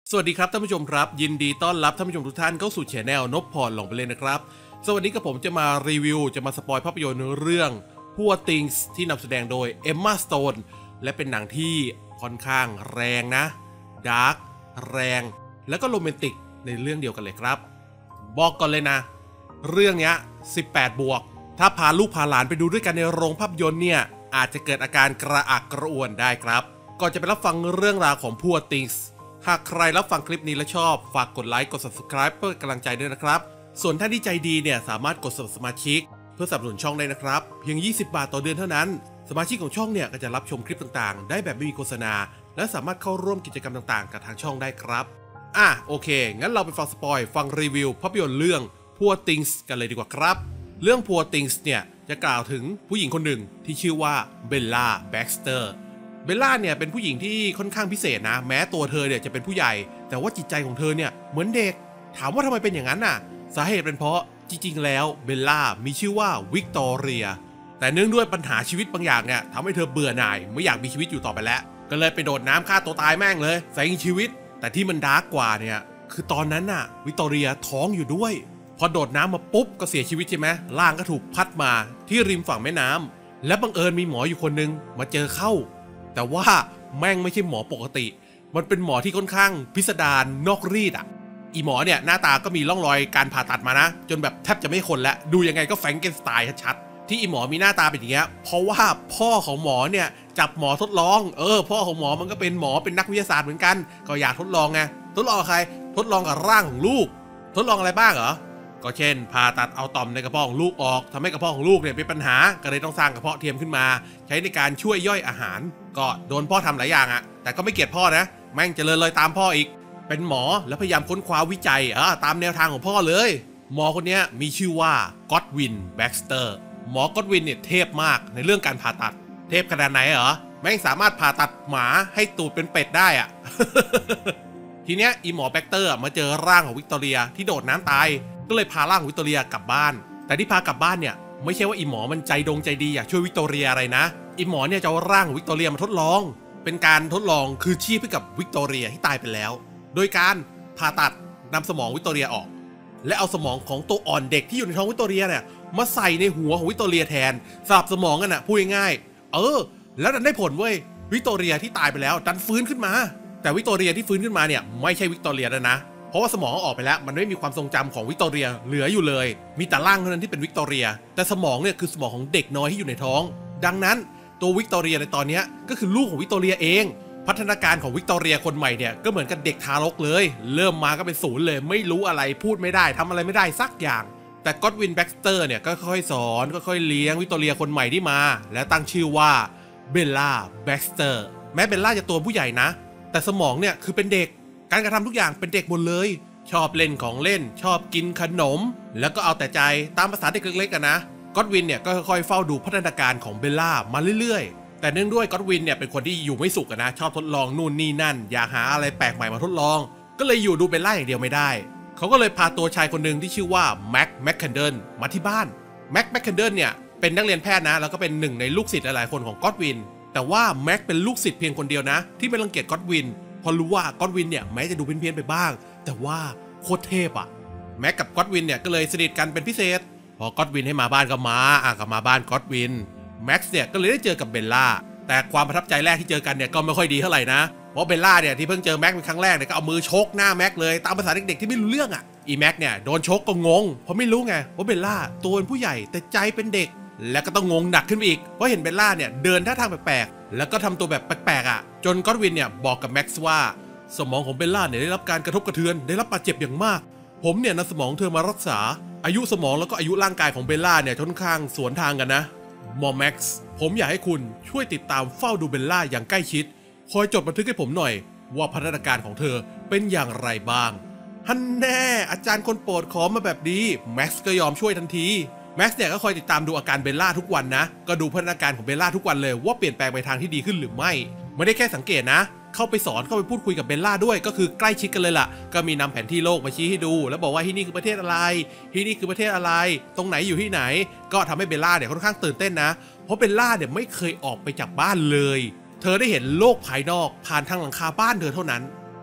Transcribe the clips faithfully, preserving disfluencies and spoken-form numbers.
สวัสดีครับท่านผู้ชมครับยินดีต้อนรับท่านผู้ชมทุกท่านเข้าสู่ Channel นพพรลงไปเลยนะครับสวัสดีกับผมจะมารีวิวจะมาสปอยภาพยนตร์เรื่อง Poor Things ที่นำแสดงโดย Emma Stone และเป็นหนังที่ค่อนข้างแรงนะดาร์กแรงแล้วก็โรแมนติกในเรื่องเดียวกันเลยครับบอกก่อนเลยนะเรื่องนี้สิบแปดบวกถ้าพาลูกพาหลานไปดูด้วยกันในโรงภาพยนตร์เนี่ยอาจจะเกิดอาการกระอักกระอ่วนได้ครับก่อนจะไปรับฟังเรื่องราวของ Poor Thingsหากใครรับฟังคลิปนี้และชอบฝากกดไลค์กด Subscribe เพื่เป็นกำลังใจด้วยนะครับส่วนท่านที่ใจดีเนี่ยสามารถกดสมัครสมาชิกเพื่อสนับสนุนช่องได้นะครับเพียงยี่สิบบาทต่อเดือนเท่านั้นสมาชิกของช่องเนี่ยก็จะรับชมคลิปต่างๆได้แบบไม่มีโฆษณาและสามารถเข้าร่วมกิจกรรมต่างๆกับทางช่องได้ครับอ่ะโอเคงั้นเราไปฟังสปอยฟังรีวิวภาพยนตร์เรื่อง Poor Things กันเลยดีกว่าครับเรื่อง Poor Things เนี่ยจะกล่าวถึงผู้หญิงคนหนึ่งที่ชื่อว่าเบลล่าแบ็กสเตอร์เบลล่าเนี่ยเป็นผู้หญิงที่ค่อนข้างพิเศษนะแม้ตัวเธอเนี่ยจะเป็นผู้ใหญ่แต่ว่าจิตใจของเธอเนี่ยเหมือนเด็กถามว่าทำไมเป็นอย่างนั้นน่ะสาเหตุเป็นเพราะจริงๆแล้วเบลล่ามีชื่อว่าวิกตอเรียแต่เนื่องด้วยปัญหาชีวิตบางอย่างเนี่ยทำให้เธอเบื่อหน่ายไม่อยากมีชีวิตอยู่ต่อไปแล้วก็เลยไปโดดน้ำฆ่าตัวตายแม่งเลยใส่ชีวิตแต่ที่มันดาร์กกว่าเนี่ยคือตอนนั้นน่ะวิกตอเรียท้องอยู่ด้วยพอโดดน้ำมาปุ๊บก็เสียชีวิตใช่ไหมร่างก็ถูกพัดมาที่ริมฝั่งแม่น้ำและบังเอิญมีหมออยู่คนนึงมาเจอเข้าแต่ว่าแม่งไม่ใช่หมอปกติมันเป็นหมอที่ค่อนข้างพิสดารนอกรีดอ่ะอีหมอเนี่ยหน้าตาก็มีร่องรอยการผ่าตัดมานะจนแบบแทบจะไม่คนแล้วดูยังไงก็แฟรงเกนสไตน์ชัดๆที่อีหมอมีหน้าตาเป็นอย่างเงี้ยเพราะว่าพ่อของหมอเนี่ยจับหมอทดลองเออพ่อของหมอมันก็เป็นหมอเป็นนักวิทยาศาสตร์เหมือนกันก็อยากทดลองไงทดลองกับใครทดลองกับร่างของลูกทดลองอะไรบ้างเหรอก็เช่นผ่าตัดเอาต่อมในกระเพาะของลูกออกทำให้กระเพาะของลูกเนี่ยเป็นปัญหาก็เลยต้องสร้างกระเพาะเทียมขึ้นมาใช้ในการช่วยย่อยอาหารก็โดนพ่อทำหลายอย่างอะแต่ก็ไม่เกลียดพ่อนะแม่งเจริญเลยตามพ่ออีกเป็นหมอแล้วพยายามค้นคว้าวิจัยอ่ะตามแนวทางของพ่อเลยหมอคนนี้มีชื่อว่าก็อดวินแบ็กสเตอร์หมอก็อดวินเนี่ยเทพมากในเรื่องการผ่าตัดเทพขนาดไหนเหรอแม่งสามารถผ่าตัดหมาให้ตูดเป็นเป็ดได้อะ ทีเนี้ยอีหมอแบ็กเตอร์มาเจอร่างของวิกตอเรียที่โดดน้ำตายก็เลยพาร่างวิกตอเรียกลับบ้านแต่ที่พากลับบ้านเนี่ยไม่ใช่ว่าอีหมอมันใจดงใจดีอยากช่วยวิกตอเรียอะไรนะอีหมอเนี่ยจะเอาร่างของวิกตอเรียมาทดลองเป็นการทดลองคือชีพให้กับวิกตอเรียที่ตายไปแล้วโดยการผ่าตัดนำสมองวิกตอเรียออกและเอาสมองของตัวอ่อนเด็กที่อยู่ในท้องวิกตอเรียเนี่ยมาใส่ในหัวของวิกตอเรียแทนสลับสมองกันนะพูดง่ายๆเออแล้วดันได้ผลเว้ยวิกตอเรียที่ตายไปแล้วดันฟื้นขึ้นมาแต่วิกตอเรียที่ฟื้นขึ้นมาเนี่ยไม่ใช่วิกตอเรียแล้วนะเพราะว่าสมองออกไปแล้วมันไม่มีความทรงจำของวิกตอเรียเหลืออยู่เลยมีแต่ร่างเท่านั้นที่เป็นวิกตอเรียแต่สมองเนี่ยคือสมองของเด็กน้อยที่อยู่ในท้องดังนั้นตัววิกตอเรียในตอนนี้ก็คือลูกของวิกตอเรียเองพัฒนาการของวิกตอเรียคนใหม่เนี่ยก็เหมือนกับเด็กทารกเลยเริ่มมาก็เป็นศูนย์เลยไม่รู้อะไรพูดไม่ได้ทำอะไรไม่ได้สักอย่างแต่ก็อดวินแบ็กสเตอร์เนี่ยก็ค่อยๆสอนก็ค่อยเลี้ยงวิกตอเรียคนใหม่ที่มาและตั้งชื่อว่าเบลล่าแบ็กสเตอร์แม้เบลล่าจะตัวผู้ใหญ่นะแต่สมองเนี่ยคือเป็นเด็กการกระทำทุกอย่างเป็นเด็กหมดเลยชอบเล่นของเล่นชอบกินขนมแล้วก็เอาแต่ใจตามภาษาเด็กเล็กๆกันนะก็อดวินเนี่ยก็ค่อยๆเฝ้าดูพัฒนาการของเบลล่ามาเรื่อยๆแต่เนื่องด้วยก็อดวินเนี่ยเป็นคนที่อยู่ไม่สุขนะชอบทดลองนู่นนี่นั่นอยากหาอะไรแปลกใหม่มาทดลองก็เลยอยู่ดูเบลล่าอย่างเดียวไม่ได้เขาก็เลยพาตัวชายคนหนึ่งที่ชื่อว่าแม็กแมคเคนเดิลมาที่บ้านแม็กแมคเคนเดิลเนี่ยเป็นนักเรียนแพทย์นะแล้วก็เป็นหนึ่งในลูกศิษย์หลายๆคนของก็อดวินแต่ว่าแม็กเป็นลูกศิษย์เพียงคนเดียวนะที่ไม่รังเกียจก็อดวินพอรู้ว่าก็อดวินเนี่ยแม้จะดูเพี้ยนๆไปบ้างแต่ว่าโคตรเทพอะแม็กกับก็อดวินเนี่ยก็เลยสนิทกันเป็นพิเศษพอก็อดวินให้มาบ้านก็มาอ่ะก็มาบ้านก็อดวินแม็กซ์เนี่ยก็เลยได้เจอกับเบลล่าแต่ความประทับใจแรกที่เจอกันเนี่ยก็ไม่ค่อยดีเท่าไหร่นะเพราะเบลล่าเนี่ยที่เพิ่งเจอแม็กเป็นครั้งแรกเนี่ยก็เอามือชกหน้าแม็กเลยตามภาษาเด็กๆที่ไม่รู้เรื่องอ่ะอีแม็กเนี่ยโดนชกก็งงเพราะไม่รู้ไงว่าเบลล่าตัวเป็นผู้ใหญ่แต่ใจเป็นเด็กแล้วก็ต้องงงหนักขึ้นไปอีกเพราะเห็นเบลล่าเนี่ยเดินท่าทางแปลกๆแล้วก็ทำตัวแบบแปลกๆอ่ะจนก็อดวินเนี่ยบอกกับแม็กซ์ว่าสมองของเบลล่าเนี่ยได้รับการกระทบกระเทือนได้รับบาดเจ็บอย่างมากผมเนี่ยนำสมองเธอมารักษาอายุสมองแล้วก็อายุร่างกายของเบลล่าเนี่ยค่อนข้างสวนทางกันนะหมอแม็กซ์ผมอยากให้คุณช่วยติดตามเฝ้าดูเบลล่าอย่างใกล้ชิดคอยจดบันทึกให้ผมหน่อยว่าพัฒนาการของเธอเป็นอย่างไรบ้างฮันแน่อาจารย์คนโปรดขอมาแบบนี้แม็กซ์ก็ยอมช่วยทันทีแม็กซ์เนี่ยก็คอยติดตามดูอาการเบลล่าทุกวันนะก็ดูพัฒนาการของเบลล่าทุกวันเลยว่าเปลี่ยนแปลงไปทางที่ดีขึ้นหรือไม่ไม่ได้แค่สังเกตนะเข้าไปสอนเข้าไปพูดคุยกับเบลล่าด้วยก็คือใกล้ชิดกันเลยล่ะก็มีนำแผนที่โลกมาชี้ให้ดูแล้วบอกว่าที่นี่คือประเทศอะไรที่นี่คือประเทศอะไรตรงไหนอยู่ที่ไหนก็ทำให้เบลล่าเนี่ยค่อนข้างตื่นเต้นนะเพราะเบลล่าเนี่ยไม่เคยออกไปจากบ้านเลยเธอได้เห็นโลกภายนอกผ่านทางหลังคาบ้านเธอเท่านั้น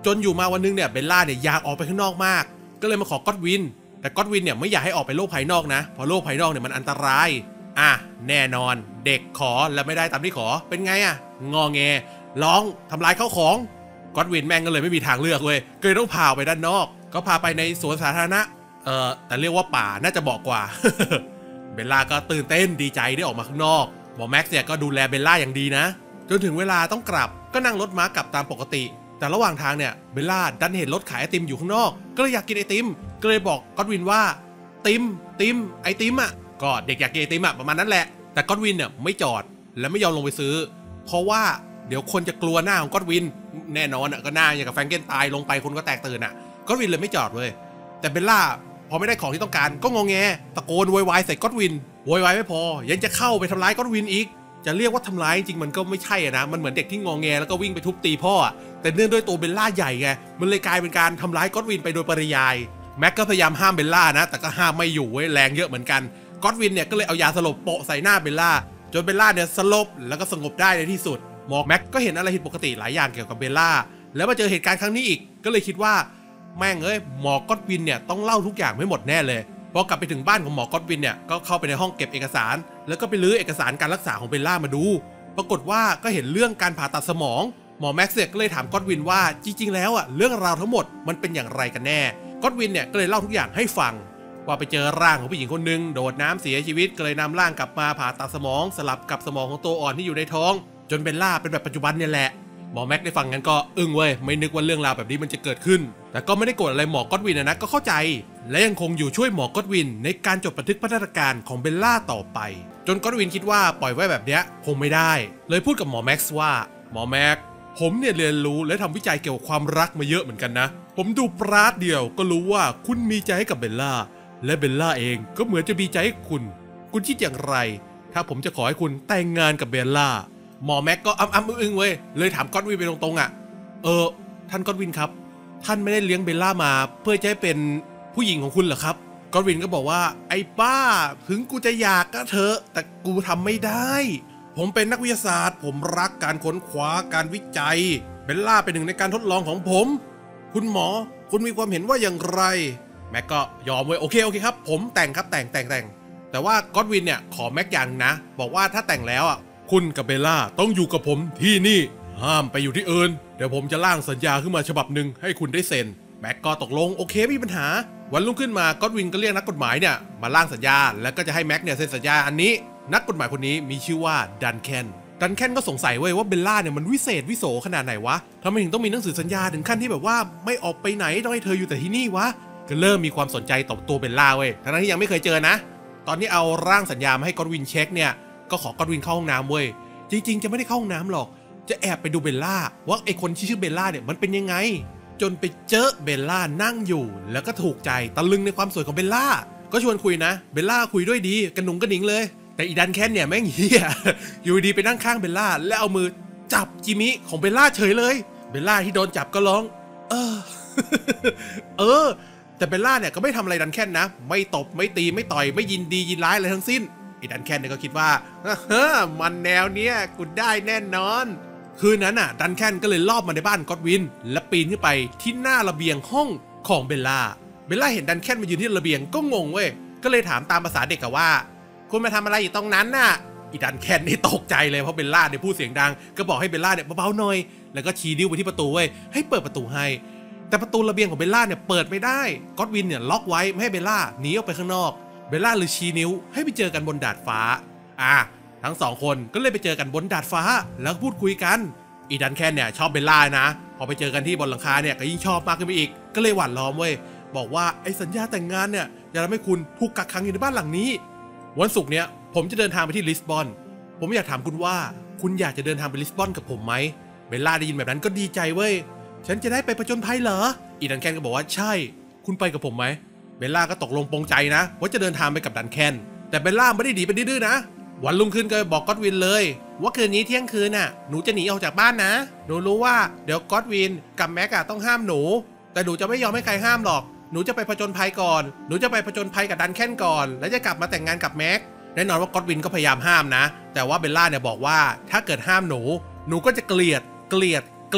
จนอยู่มาวันนึงเนี่ยเบลล่าเนี่ยอยากออกไปข้างนอกมากก็เลยมาขอก็อดวินแต่ก็อดวินเนี่ยไม่อยากให้ออกไปโลกภายนอกนะเพราะโลกภายนอกเนี่ยมันอันตรายอ่ะแน่นอนเด็กขอแล้วไม่ได้ตามที่ขอเป็นไงอ่ะงอแงร้องทำลายข้าวของก็อดวินแม่งก็เลยไม่มีทางเลือกเว้ยก็เลยต้องพาไปด้านนอกก็พาไปในสวนสาธารณะเออแต่เรียกว่าป่าน่าจะบอกกว่า เบลล่าก็ตื่นเต้นดีใจได้ออกมาข้างนอกหมอแม็กซ์เนี่ยก็ดูแลเบลล่าอย่างดีนะจนถึงเวลาต้องกลับก็นั่งรถม้ากลับตามปกติแต่ระหว่างทางเนี่ยเบลล่าดันเห็นรถขายไอติมอยู่ข้างนอกก็เลยอยากกินไอติมก็เลยบอกก็อดวินว่าติมติมไอติมอ่ะก็เด็กอยากกินไอติมอ่ะประมาณนั้นแหละแต่ก็อดวินเนี่ยไม่จอดและไม่ยอมลงไปซื้อเพราะว่าเดี๋ยวคนจะกลัวหน้าของก็อดวินแน่นอนอ่ะก็หน้าอย่างกับแฟรงเกนตายลงไปคนก็แตกตื่นอ่ะก็อดวินเลยไม่จอดเลยแต่เบลล่าพอไม่ได้ของที่ต้องการก็งอแงตะโกนโวยวายใส่ก็อดวินโวยวายไม่พอยังจะเข้าไปทำร้ายก็อดวินอีกจะเรียกว่าทำร้ายจริงมันก็ไม่ใช่นะมันเหมือนเด็กที่งอแงแล้วก็วิ่งไปทุบตีพ่อแต่เนื่องด้วยตัวเบลล่าใหญ่ไงมันเลยกลายเป็นการทำร้ายก็อดวินไปโดยปริยายแม็กก็พยายามห้ามเบลล่านะแต่ก็ห้ามไม่อยู่เว้ยแรงเยอะเหมือนกันก็อดวินเนี่ยก็เลยเอายาสลบโปะใส่หน้าเบลล่าจนเบลล่าเนี่ยสลบแล้วก็สงบได้ในที่สุดหมอแม็กก็เห็นอะไรผิดปกติหลายอย่างเกี่ยวกับเบลล่าแล้วมาเจอเหตุการณ์ครั้งนี้อีกก็เลยคิดว่าแม่งเอ้ยหมอก็อดวินเนี่ยต้องเล่าทุกอย่างไม่หมดแน่เลยพอกลับไปถึงบ้านของหมอก็อดวินเนี่ยก็เข้าไปในห้องเก็บเอกสารแล้วก็ไปลื้อเอกสารการรักษาของเบลล่ามาดูปรากฏว่าก็เห็นเรื่องการผ่าตัดสมองหมอแม็กซ์ก็เลยถามก็อดวินว่าจริงๆแล้วอ่ะเรื่องราวทั้งหมดมันเป็นอย่างไรกันแน่ก็อดวินเนี่ยก็เลยเล่าทุกอย่างให้ฟังว่าไปเจอร่างของผู้หญิงคนหนึ่งโดดน้ำเสียชีวิตก็เลยนำร่างกลับมาผ่าตัดสมองสลับกับสมองของตัวอ่อนที่อยู่ในท้องจนเบลล่าเป็นแบบปัจจุบันเนี่ยแหละหมอแม็กได้ฟังงั้นก็อึ้งเว้ยไม่นึกว่าเรื่องราวแบบนี้มันจะเกิดขึ้นแต่ก็ไม่ได้โกรธอะไรหมอก็อดวินนะก็เข้าใจและยังคงอยู่ช่วยหมอก็อดวินในการจดบันทึกพัฒนาการของเบลล่าต่อไปจนก็อดวินคิดว่าปล่อยไว้แบบเนี้ยคงไม่ได้เลยพูดกับหมอแม็กซ์ว่าหมอแม็กผมเนี่ยเรียนรู้และทำวิจัยเกี่ยวกับความรักมาเยอะเหมือนกันนะผมดูปราดเดียวก็รู้ว่าคุณมีใจให้กับเบลล่าและเบลล่าเองก็เหมือนจะมีใจให้คุณคุณคิดอย่างไรถ้าผมจะขอให้คุณแต่งงานกับเบลล่าหมอแม็กก็อ้ำอ้ำอึ้งเว้ยเลยถามก็อดวินไปตรงๆอ่ะเออท่านก็อดวินครับท่านไม่ได้เลี้ยงเบลล่ามาเพื่อจะให้เป็นผู้หญิงของคุณเหรอครับก็อดวินก็บอกว่าไอ้ป้าถึงกูจะอยากก็เถอะแต่กูทำไม่ได้ผมเป็นนักวิทยาศาสตร์ผมรักการค้นคว้าการวิจัยเบลล่าเป็นหนึ่งในการทดลองของผมคุณหมอคุณมีความเห็นว่าอย่างไรแม็กก็ยอมเว้ยโอเคโอเคครับผมแต่งครับแต่งแต่งแต่งแต่ว่าก็อดวินเนี่ยขอแม็กอย่างนะบอกว่าถ้าแต่งแล้วอ่ะคุณกับเบลล่าต้องอยู่กับผมที่นี่ห้ามไปอยู่ที่อื่นเดี๋ยวผมจะร่างสัญญาขึ้นมาฉบับหนึ่งให้คุณได้เซ็นแม็กก็ตกลงโอเคไม่มีปัญหาวันรุ่งขึ้นมาก็อดวินก็เรียกนักกฎหมายเนี่ยมาร่างสัญญาแล้วก็จะให้แม็กเนี่ยเซ็นสัญญาอันนี้นักกฎหมายคนนี้มีชื่อว่าดันแคนดันแคนก็สงสัยเว้ยว่าเบลล่าเนี่ยมันวิเศษวิโสขนาดไหนวะทำไมถึงต้องมีหนังสือสัญญาถึงขั้นที่แบบว่าไม่ออกไปไหนต้องให้เธออยู่แต่ที่นี่วะก็เริ่มมีความสนใจต่อตัวเบลล่าเว้ยทั้งที่ยังไม่เคยเจอนะตอนที่เอาร่างสัญญามาให้ก็อดวินเช็คเนี่ยก็ขอก็อดวินเข้าห้องน้ำเว้ยจริงๆจะไม่ได้เข้าห้องน้ำหรอกจะแอบไปดูเบลล่าว่าไอคนที่ชื่อเบลล่าเนี่ยมันเป็นยังไงจนไปเจอเบลล่านั่งอยู่แล้วก็ถูกใจตะลึงในความสวยของเบลล่าก็ชวนคุยนะเบลล่าคุยด้วยดีกระหนุงกระหนิงเลยแต่อีดันแคนเนี่ยแม่งเหี้ยอยู่ดีไปนั่งข้างเบลล่าแล้วเอามือจับจิมิของเบลล่าเฉยเลยเบลล่าที่โดนจับก็ร้องเออ เออแต่เบลล่าเนี่ยก็ไม่ทำอะไรดันแคนนะไม่ตบไม่ตีไม่ต่อยไม่ยินดียินร้ายอะไรทั้งสิ้นอีดันแคนเนี่ยก็คิดว่าเฮ้อมันแนวเนี้ยกูได้แน่นอนคืนนั้นน่ะดันแคนก็เลยลอบมาในบ้านก็อดวินและปีนขึ้นไปที่หน้าระเบียงห้องของเบลล่าเบลล่าเห็นดันแคนมายืนที่ระเบียงก็งงเว้ยก็เลยถามตามภาษาเด็กว่าคุณมาทำอะไรอยู่ตรงนั้นน่ะอีดันแคนนี่ตกใจเลยเพราะเบลล่าเนี่ยพูดเสียงดังก็บอกให้เบลล่าเนี่ยเบาๆหน่อยแล้วก็ชี้นิ้วไปที่ประตูเว้ยให้เปิดประตูให้แต่ประตูระเบียงของเบลล่าเนี่ยเปิดไม่ได้ก็อดวินเนี่ยล็อกไว้ไม่ให้เบลล่าหนีออกไปข้างนอกเบลล่าเลยชี้นิ้วให้ไปเจอกันบนดาดฟ้าอ่ะทั้งสองคนก็เลยไปเจอกันบนดาดฟ้าแล้วพูดคุยกันอีดันแคนเนี่ยชอบเบลล่านะพอไปเจอกันที่บนหลังคาเนี่ยก็ยิ่งชอบมากขึ้นไปอีกก็เลยหวานล้อมเว้ยบอกว่าไอ้สัญญาแต่งงานเนี่ยจะทำให้คุณถูกกักขังอยู่ในบ้านหลังนี้วันศุกร์เนี้ยผมจะเดินทางไปที่ลิสบอนผมอยากถามคุณว่าคุณอยากจะเดินทางไปลิสบอนกับผมไหมเบลล่าได้ยินแบบนั้นก็ดีใจเว้ยฉันจะได้ไปผจญภัยเหรออีดันแคนก็บอกว่าใช่คุณไปกับผมไหมเบลล่าก็ตกลงปรงใจนะว่าจะเดินทางไปกับดันแคนแต่เบลล่าไม่ได้หนีไปดื้อๆนะวันรุ่งขึ้นก็บอกก็อดวินเลยว่าคืนนี้เที่ยงคืนน่ะหนูจะหนีออกจากบ้านนะหนูรู้ว่าเดี๋ยวก็อดวินกับแม็กอะต้องห้ามหนูแต่หนูจะไม่ยอมให้ใครห้ามหรอกหนูจะไปผจญภัยก่อนหนูจะไปผจญภัยกับดันแคนก่อนแล้วจะกลับมาแต่งงานกับแม็กแน่นอนว่าก็อดวินก็พยายามห้ามนะแต่ว่าเบลล่าเนี่ยบอกว่าถ้าเกิดห้ามหนูหนูก็จะเกลียดเกลียดเกลียด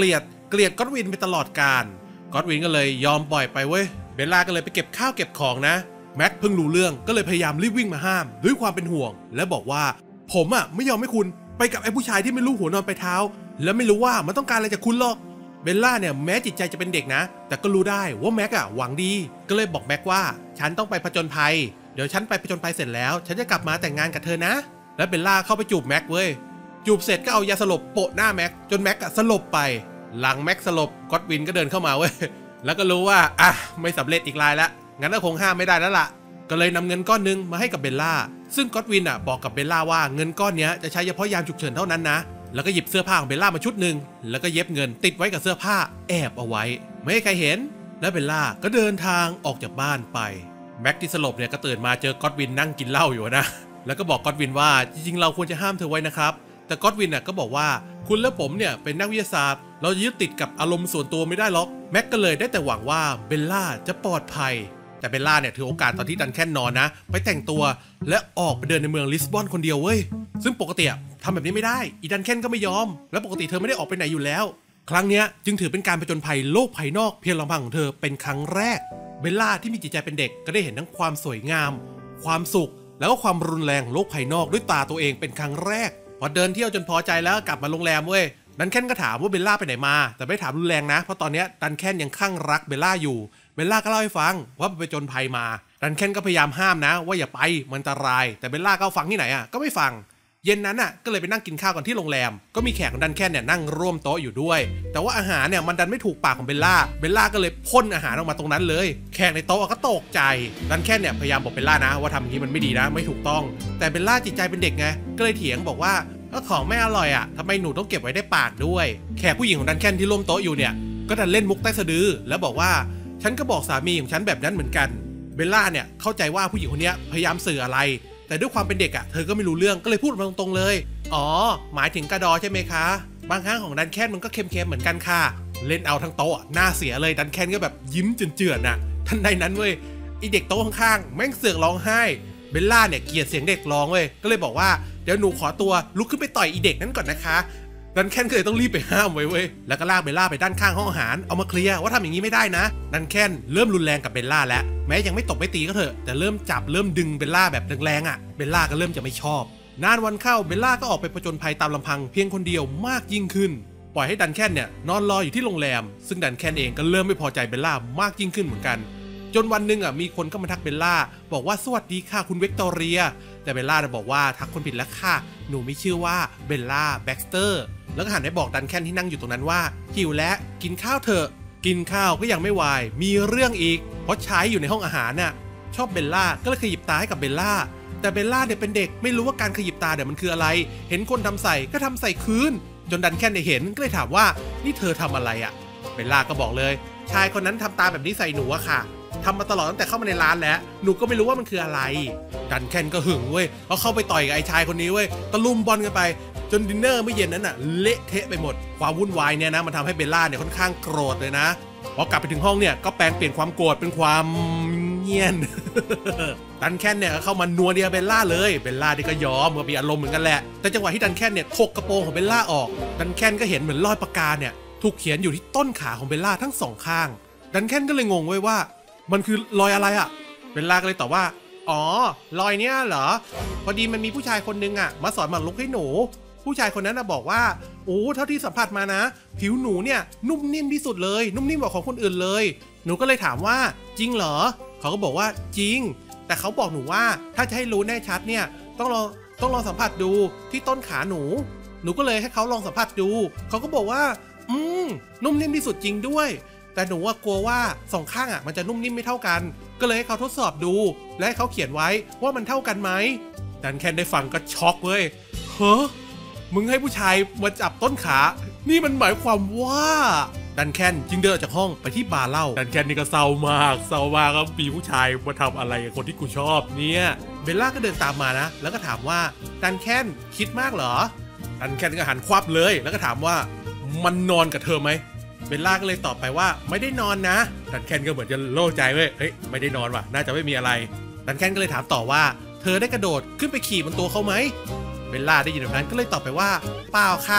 เกลียดก็อดวินไปตลอดกาลก็อดวินก็เลยยอมปล่อยไปเว้ยเบลล่าก็เลยไปเก็บข้าวเก็บของนะแม็กเพิ่งรู้เรื่องก็เลยพยายามรีบวิ่งมาห้ามด้วยความเป็นห่วงและบอกว่าผมอ่ะไม่ยอมให้คุณไปกับไอ้ผู้ชายที่ไม่รู้หัวนอนไปเท้าและไม่รู้ว่ามันต้องการอะไรจากคุณหรอกเบลล่าเนี่ยแม้จิตใจจะเป็นเด็กนะแต่ก็รู้ได้ว่าแม็กอ่ะหวังดีก็เลยบอกแม็กว่าฉันต้องไปผจญภัยเดี๋ยวฉันไปผจญภัยเสร็จแล้วฉันจะกลับมาแต่งงานกับเธอนะแล้วเบลล่าเข้าไปจูบแม็กเว้ยจูบเสร็จก็เอายาสลบโปะหน้าแม็กจนแม็กอ่ะสลบไปหลังแม็กสลบก็อดวินก็เดินเข้ามาเว้ยแล้วก็รู้ว่าอ่ะไม่สำเร็จอีกรายละงั้นก็คงห้ามไม่ได้แล้วล่ะก็เลยนำเงินก้อนนึงมาให้กับเบลล่าซึ่งก็อดวินอ่ะบอกกับเบลล่าว่าเงินก้อนนี้จะใช้เฉพาะยามฉุกเฉินเท่านั้นนะแล้วก็หยิบเสื้อผ้าของเบลล่ามาชุดหนึ่งแล้วก็เย็บเงินติดไว้กับเสื้อผ้าแอบเอาไว้ไม่ให้ใครเห็นแล้วเบลล่าก็เดินทางออกจากบ้านไปแม็กที่สลบเนี่ยก็ตื่นมาเจอก็อดวินนั่งกินเหล้าอยู่นะแล้วก็บอกก็อดวินว่าจริงๆเราควรจะห้ามเธอไว้นะครับแต่ก็อดวินอ่ะก็บอกว่าคุณและผมเนี่ยเป็นนักวิทยาศาสตร์เรายึดติดกับอารมณ์ส่วนตัวไม่ได้หรอกแม็กก็เลยได้แต่หวังว่าเบลล่าจะปลอดภัยแต่เบลล่าเนี่ยถือโอกาสตอนที่ดันแคนนอนนะไปแต่งตัวและออกไปเดินในเมืองลิสบอนคนเดียวเว้ยซึ่งปกติทำแบบนี้ไม่ได้อีดันแคนก็ไม่ยอมและปกติเธอไม่ได้ออกไปไหนอยู่แล้วครั้งนี้จึงถือเป็นการผจญภัยโลกภายนอกเพียงลำพังของเธอเป็นครั้งแรกเบลล่าที่มีจิตใจเป็นเด็กก็ได้เห็นทั้งความสวยงามความสุขแล้วก็ความรุนแรงโลกภายนอกด้วยตาตัวเองเป็นครั้งแรกพอเดินเที่ยวจนพอใจแล้วกลับมาโรงแรมเว้ยดันแคนก็ถามว่าเบลล่าไปไหนมาแต่ไม่ถามรุนแรงนะเพราะตอนนี้ดันแคนยังคลั่งรักเบลล่าอยู่เบลล่าก็เล่าให้ฟังว่าไปผจญภัยมาดันแคนก็พยายามห้ามนะว่าอย่าไปมันอันตรายแต่เบลล่าก็ฟังที่ไหนอ่ะก็ไม่ฟังเย็นนั้นอ่ะก็เลยไปนั่งกินข้าวกันที่โรงแรมก็มีแขกของดันแคนเนี่ยนั่งร่วมโต๊ะอยู่ด้วยแต่ว่าอาหารเนี่ยมันดันไม่ถูกปากของเบลล่าเบลล่าก็เลยพ่นอาหารออกมาตรงนั้นเลยแขกในโต๊ะก็ตกใจดันแคนเนี่ยพยายามบอกเบลล่านะว่าทำอย่างนี้มันไม่ดีนะไม่ถูกต้องแต่เบลล่าจิตใจเป็นเด็กไงก็เลยเถียงบอกว่าก็ของไม่อร่อยอ่ะทำไมหนูต้องเก็บไว้ในปากด้วยแขกผู้หญิงของดันแคนที่ร่วมโต๊ะอยู่เนี่ยก็ดันเล่นมุกใต้สะดือแล้วบอกว่าฉันก็บอกสามีของฉันแบบนั้นเหมือนกันเบลล่าเนี่ยเข้าใจว่าผู้หญิงคนนี้พยายามสื่ออะไรแต่ด้วยความเป็นเด็กอ่ะเธอก็ไม่รู้เรื่องก็เลยพูดมาตรงๆเลยอ๋อหมายถึงกระดอใช่ไหมคะบางครั้งของดันแคนมันก็เค็มๆเหมือนกันค่ะเล่นเอาทั้งโต๊ะหน้าเสียเลยดันแคนก็แบบยิ้มเจือนๆน่ะทันใดนั้นเว้ยไอเด็กโต๊ะข้างๆแม่งเสือกร้องไห้เบลล่าเนี่ยเกลียดเสียงเด็กร้องเว้ยก็เลยบอกว่าเดี๋ยวหนูขอตัวลุกขึ้นไปต่อยอีเด็กนั้นก่อนนะคะดันแคนก็เลยต้องรีบไปห้ามไว้เว้ยแล้วก็ลากเบลล่าไปด้านข้างห้องอาหารเอามาเคลียร์ว่าทำอย่างนี้ไม่ได้นะดันแคนเริ่มรุนแรงกับเบลล่าแล้วแม้ยังไม่ตบไม่ตีก็เถอะแต่เริ่มจับเริ่มดึงเบลล่าแบบแรงๆอ่ะเบลล่าก็เริ่มจะไม่ชอบนานวันเข้าเบลล่าก็ออกไปผจญภัยตามลำพังเพียงคนเดียวมากยิ่งขึ้นปล่อยให้ดันแคนเนี่ยนอนรออยู่ที่โรงแรมซึ่งดันแคนเองก็เริ่มไม่พอใจเบลล่ามากยิ่งขึ้นเหมือนกันจนวันหนึ่งอ่ะมีคนก็มาทักเบลล่าบอกว่าสวัสดีค่ะคุณเวกตอเรียแต่เบลล่าจะบอกว่าทักคนผิดแล้วค่ะหนูไม่ชื่อว่าเบลล่าแบ็กสเตอร์แล้วก็หันไปบอกดันแคนที่นั่งอยู่ตรงนั้นว่าหิวแล้วกินข้าวเถอะกินข้าวก็ยังไม่วายมีเรื่องอีกเพราะชายอยู่ในห้องอาหารน่ะชอบเบลล่าก็เลยขยิบตาให้กับเบลล่าแต่เบลล่าเนี่ยเป็นเด็กไม่รู้ว่าการขยิบตาเนี่ยมันคืออะไรเห็นคนทำใส่ก็ทำใส่คืนจนดันแคนได้เห็นก็เลยถามว่านี่เธอทำอะไรอ่ะเบลล่าก็บอกเลยชายคนนั้นทำตาแบบนี้ใส่หนูอะค่ะทำมาตลอดตั้งแต่เข้ามาในร้านแล้วหนูก็ไม่รู้ว่ามันคืออะไรดันแคนก็หึงเว้ยเขาเข้าไปต่อยกับไอ้ชายคนนี้เว้ยตะลุมบอลกันไปจนดินเนอร์เมื่อเย็นนั้นน่ะเละเทะไปหมดความวุ่นวายเนี่ยนะมันทำให้เบลล่าเนี่ยค่อนข้างโกรธเลยนะพอกลับไปถึงห้องเนี่ยก็แปลงเปลี่ยนความโกรธเป็นความเงียบ ดันแคนเนี่ยเข้ามานัวเดียเบลล่าเลยเบลล่าที่ก็ยอมก็มีอารมณ์เหมือนกันแหละแต่จังหวะที่ดันแคนเนี่ยถกกระโปรงของเบลล่าออกดันแคนก็เห็นเหมือนรอยปากกาเนี่ยถูกเขียนอยู่ที่ต้นขาของเบลล่าทั้งสองข้างดันแคนก็เลยงงไว้ว่ามันคือรอยอะไรอ่ะเบลล่าก็เลยตอบว่าอ๋อรอยเนี้ยเหรอพอดีมันมีผู้ชายคนนึงอ่ะมาสอนหมากรุกให้หนูผู้ชายคนนั้นนะบอกว่าโอ้เท่าที่สัมผัสมานะผิวหนูเนี่ยนุ่มนิ่มที่สุดเลยนุ่มนิ่มกว่าของคนอื่นเลยหนูก็เลยถามว่าจริงเหรอเขาก็บอกว่าจริงแต่เขาบอกหนูว่าถ้าจะให้รู้แน่ชัดเนี่ยต้องลองต้องลองสัมผัสดูที่ต้นขาหนูหนูก็เลยให้เขาลองสัมผัสดูเขาก็บอกว่าอืมนุ่มนิ่มที่สุดจริงด้วยแต่หนูว่ากลัวว่าสองข้างอ่ะมันจะนุ่มนิ่มไม่เท่ากันก็เลยให้เขาทดสอบดูและให้เขาเขียนไว้ว่ามันเท่ากันไหมดันแคนได้ฟังก็ช็อกเว้ยเฮ้อมึงให้ผู้ชายมาจับต้นขานี่มันหมายความว่าดันแคนจึงเดินออกจากห้องไปที่บาร์เหล้าดันแคนนี่ก็เศร้ามากเศร้ามากครับมีผู้ชายมาทำอะไรกับคนที่กูชอบเนี่ยเบลล่าก็เดินตามมานะแล้วก็ถามว่าดันแคนคิดมากเหรอดันแคนก็หันควับเลยแล้วก็ถามว่ามันนอนกับเธอไหมเบลล่าก็เลยตอบไปว่าไม่ได้นอนนะดันแคนก็เหมือนจะโล่งใจเว้ยเฮ้ยไม่ได้นอนว่ะน่าจะไม่มีอะไรดันแคนก็เลยถามต่อว่าเธอได้กระโดดขึ้นไปขี่บนตัวเขาไหมเบลล่าได้ยินแบบนั้นก็เลยตอบไปว่าเปล่าค่ะ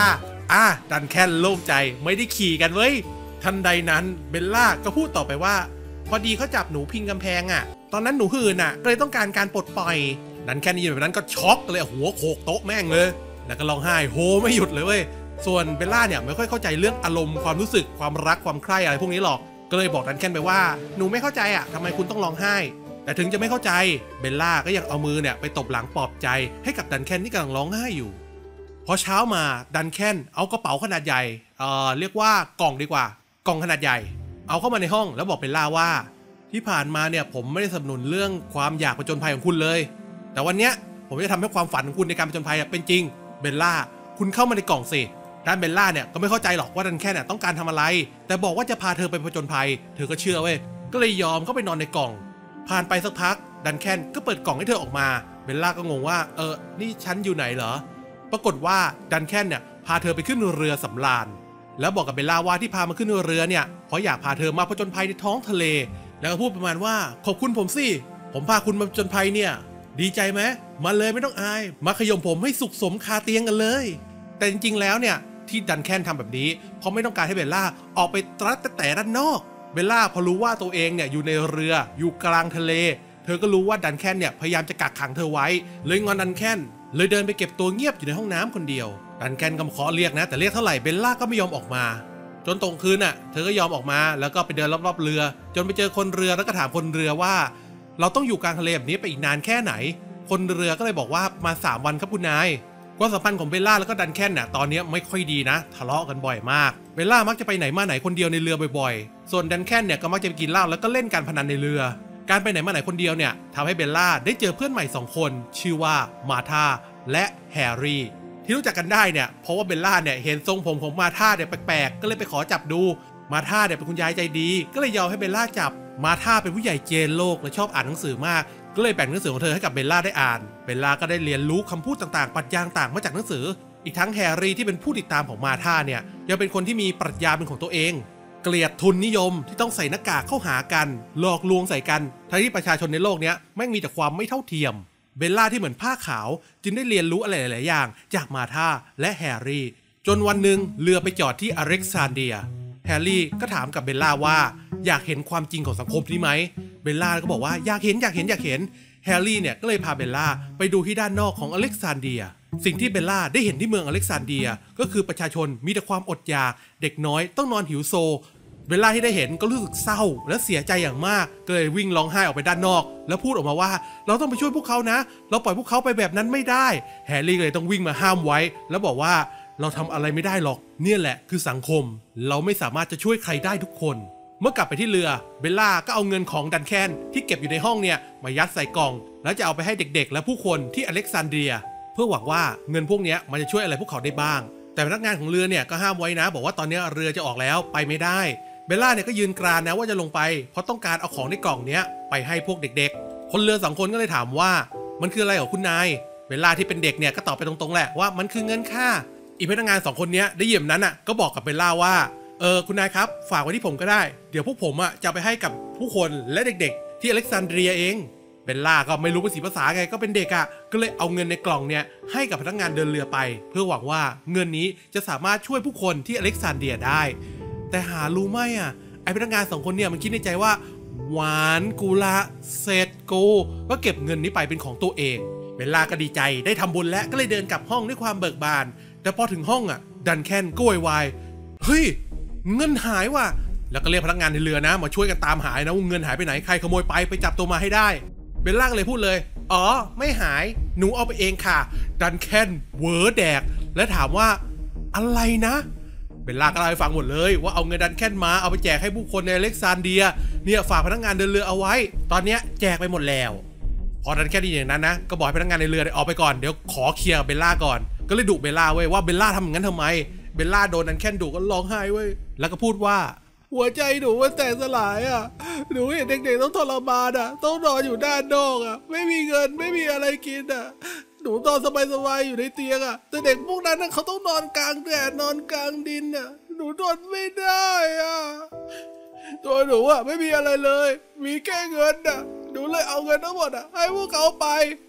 อ่ะดันแคนโล่งใจไม่ได้ขี่กันเว้ยทันใดนั้นเบลล่าก็พูดต่อไปว่าพอดีเขาจับหนูพิงกำแพงอ่ะตอนนั้นหนูหื่นอ่ะก็เลยต้องการการปลดปล่อยดันแคนนี่แบบนั้นก็ช็อกเลยหัวโขกโต๊ะแม่งเลยแล้วก็ร้องไห้โฮไม่หยุดเลยเว้ยส่วนเบลล่าเนี่ยไม่ค่อยเข้าใจเรื่องอารมณ์ความรู้สึกความรักความใคร่อะไรพวกนี้หรอกก็เลยบอกดันแคนไปว่าหนูไม่เข้าใจอ่ะทำไมคุณต้องร้องไห้แต่ถึงจะไม่เข้าใจเบลล่าก็ยังเอามือเนี่ยไปตบหลังปลอบใจให้กับดันแคนที่กำลังร้องไห้อยู่พอเช้ามาดันแคนเอากระเป๋าขนาดใหญ่เอ่อเรียกว่ากล่องดีกว่ากล่องขนาดใหญ่เอาเข้ามาในห้องแล้วบอกเบลล่าว่าที่ผ่านมาเนี่ยผมไม่ได้สนับสนุนเรื่องความอยากผจญภัยของคุณเลยแต่วันเนี้ยผมจะทำให้ความฝันของคุณในการผจญภัยเป็นจริงเบลล่าคุณเข้ามาในกล่องสิด้านเบลล่าเนี่ยก็ไม่เข้าใจหรอกว่าดันแคนเนี่ยต้องการทำอะไรแต่บอกว่าจะพาเธอไปผจญภัยเธอก็เชื่อเว้ยก็เลยยอมเข้าไปนอนในกล่องผ่านไปสักพักดันแคนก็เปิดกล่องให้เธอออกมาเบลล่าก็งงว่าเออนี่ฉันอยู่ไหนเหรอปรากฏว่าดันแคนเนี่ยพาเธอไปขึ้นเรือสำราญแล้วบอกกับเบลล่าว่าที่พามาขึ้นเรือเนี่ยเพราะอยากพาเธอมาผจญภัยในท้องทะเลแล้วก็พูดประมาณว่าขอบคุณผมสิผมพาคุณมาผจญภัยเนี่ยดีใจไหมมาเลยไม่ต้องอายมาขยมผมให้สุขสมคาเตียงกันเลยแต่จริงๆแล้วเนี่ยที่ดันแคนทำแบบนี้เพราะไม่ต้องการให้เบลล่าออกไปตรัสแต่ด้านนอกเบลล่าพอรู้ว่าตัวเองเนี่ยอยู่ในเรืออยู่กลางทะเลเธอก็รู้ว่าดันแคนเนี่ยพยายามจะกักขังเธอไว้เลยงอนดันแคนเลยเดินไปเก็บตัวเงียบอยู่ในห้องน้ำคนเดียวดันแคนก็มาขอเรียกนะแต่เรียกเท่าไหร่เบลล่าก็ไม่ยอมออกมาจนตรงคืนน่ะเธอก็ยอมออกมาแล้วก็ไปเดินรอบๆเรือจนไปเจอคนเรือแล้วก็ถามคนเรือว่าเราต้องอยู่กลางทะเลแบบนี้ไปอีกนานแค่ไหนคนเรือก็เลยบอกว่ามาสามวันครับคุณนายความสัมพันธ์ของเบลล่าแล้วก็ดันแคนน่ะตอนนี้ไม่ค่อยดีนะทะเลาะกันบ่อยมากเบลล่ามักจะไปไหนมาไหนคนเดียวในเรือบ่อยๆส่วนดันแคนเนี่ยก็มักจะไปกินเหล้าแล้วก็เล่นการพนันในเรือการไปไหนมาไหนคนเดียวเนี่ยทำให้เบลล่าได้เจอเพื่อนใหม่สองคนชื่อว่ามาธาและแฮร์รี่ที่รู้จักกันได้เนี่ยเพราะว่าเบลล่าเนี่ยเห็นทรงผมของมาธาเนี่ยแปลกๆก็เลยไปขอจับดูมาธาเนี่ยเป็นคุณยายใจดีก็เลยยอมให้เบลล่าจับมาธาเป็นผู้ใหญ่เจนโลกและชอบอ่านหนังสือมากก็เลยแบ่งหนังสือของเธอให้กับเบลล่าได้อ่านเบลล่าก็ได้เรียนรู้คำพูดต่างๆปรัชญาต่างๆมาจากหนังสืออีกทั้งแฮร์รี่ที่เป็นผู้ติดตามของมาธาเนี่ยยังเป็นคนที่มีปรัชญาเป็นของตัวเองเกลียดทุนนิยมที่ต้องใส่หน้ากากเข้าหากันหลอกลวงใส่กันทั้งที่ประชาชนในโลกนี้แม่งมีแต่ความไม่เท่าเทียมเบลล่าที่เหมือนผ้าขาวจึงได้เรียนรู้อะไรหลายๆอย่างจากมาธาและแฮร์รี่จนวันหนึ่งเรือไปจอดที่อเล็กซานเดรียแฮร์รี่ก็ถามกับเบลล่าว่าอยากเห็นความจริงของสังคมนี้ไหมเบลล่าก็บอกว่าอยากเห็นอยากเห็นอยากเห็นแฮร์รี่เนี่ยก็เลยพาเบลล่าไปดูที่ด้านนอกของอเล็กซานเดรียสิ่งที่เบลล่าได้เห็นที่เมืองอเล็กซานเดรียก็คือประชาชนมีแต่ความอดอยากเด็กน้อยต้องนอนหิวโซเบลล่าที่ได้เห็นก็รู้สึกเศร้าและเสียใจอย่างมากก็เลยวิ่งร้องไห้ออกไปด้านนอกแล้วพูดออกมาว่าเราต้องไปช่วยพวกเขานะเราปล่อยพวกเขาไปแบบนั้นไม่ได้แฮร์รี่เลยต้องวิ่งมาห้ามไว้แล้วบอกว่าเราทำอะไรไม่ได้หรอกเนี่ยแหละคือสังคมเราไม่สามารถจะช่วยใครได้ทุกคนเมื่อกลับไปที่เรือเบลล่าก็เอาเงินของดันแคนที่เก็บอยู่ในห้องเนี่ยมายัดใส่กล่องแล้วจะเอาไปให้เด็กๆและผู้คนที่อเล็กซานเดรียเพื่อหวังว่าเงินพวกนี้มันจะช่วยอะไรพวกเขาได้บ้างแต่พนักงานของเรือเนี่ยก็ห้ามไว้นะบอกว่าตอนนี้เรือจะออกแล้วไปไม่ได้เบลล่าเนี่ยก็ยืนกรานนะว่าจะลงไปเพราะต้องการเอาของในกล่องนี้ไปให้พวกเด็กๆคนเรือสองคนก็เลยถามว่ามันคืออะไรของคุณนายเบลล่าที่เป็นเด็กเนี่ยก็ตอบไปตรงๆแหละว่ามันคือเงินค่าอีพนักงานสองคนนี้ได้ยินนั้นอ่ะก็บอกกับเบลล่าว่าเออคุณนายครับฝากไว้ที่ผมก็ได้เดี๋ยวพวกผมอ่ะจะไปให้กับผู้คนและเด็กๆที่อเล็กซานเดรียเองเบลล่าก็ไม่รู้ภาษาภาษาไงก็เป็นเด็กอ่ะก็เลยเอาเงินในกล่องเนี่ยให้กับพนักงานเดินเรือไปเพื่อหวังว่าเงินนี้จะสามารถช่วยผู้คนที่อเล็กซานเดรียได้แต่หารู้ไหมอ่ะไอพนักงานสองคนเนี่ยมันคิดในใจว่าหวานกูละเสร็จกูก็เก็บเงินนี้ไปเป็นของตัวเองเบลล่าก็ดีใจได้ทำบุญและก็เลยเดินกลับห้องด้วยความเบิกบานแต่พอถึงห้องอ่ะดันแคนก็วายวายเฮ้ยเงินหายว่ะแล้วก็เรียกพนักงานในเรือนะมาช่วยกันตามหานะว่าเงินหายไปไหนใครขโมยไปไปจับตัวมาให้ได้เบลล่าก็เลยพูดเลยอ๋อไม่หายหนูเอาไปเองค่ะดันแคนเวอร์แดกและถามว่าอะไรนะเบลล่าก็เล่าให้ฟังหมดเลยว่าเอาเงินดันแคนมาเอาไปแจกให้ผู้คนในอเล็กซานเดรียเนี่ยฝากพนักงานเดินเรือเอาไว้ตอนนี้แจกไปหมดแล้วพอดันแคนได้ยินอย่างนั้นนะก็บอกให้พนักงานในเรือออกไปก่อนเดี๋ยวขอเคลียร์กับเบลล่าก่อนก็เลยดุเบลล่าเว้ยว่าเบลล่าทำอย่างนั้นทำไมเบลล่าโดนดันแคนดุก็ร้องไห้เว้ยแล้วก็พูดว่าหัวใจหนูมันแตกสลายอ่ะหนูเห็นเด็กๆต้องทรมานอ่ะต้องนอนอยู่ด้านนอกอ่ะไม่มีเงินไม่มีอะไรกินอ่ะหนูนอนสบายๆอยู่ในเตียงอ่ะแต่เด็กพวกนั้นน่ะเขาต้องนอนกลางแดดนอนกลางดินอ่ะหนูทนไม่ได้อ่ะตัวหนูอ่ะไม่มีอะไรเลยมีแค่เงินอ่ะหนูเลยเอาเงินทั้งหมดอ่ะให้พวกเขาไป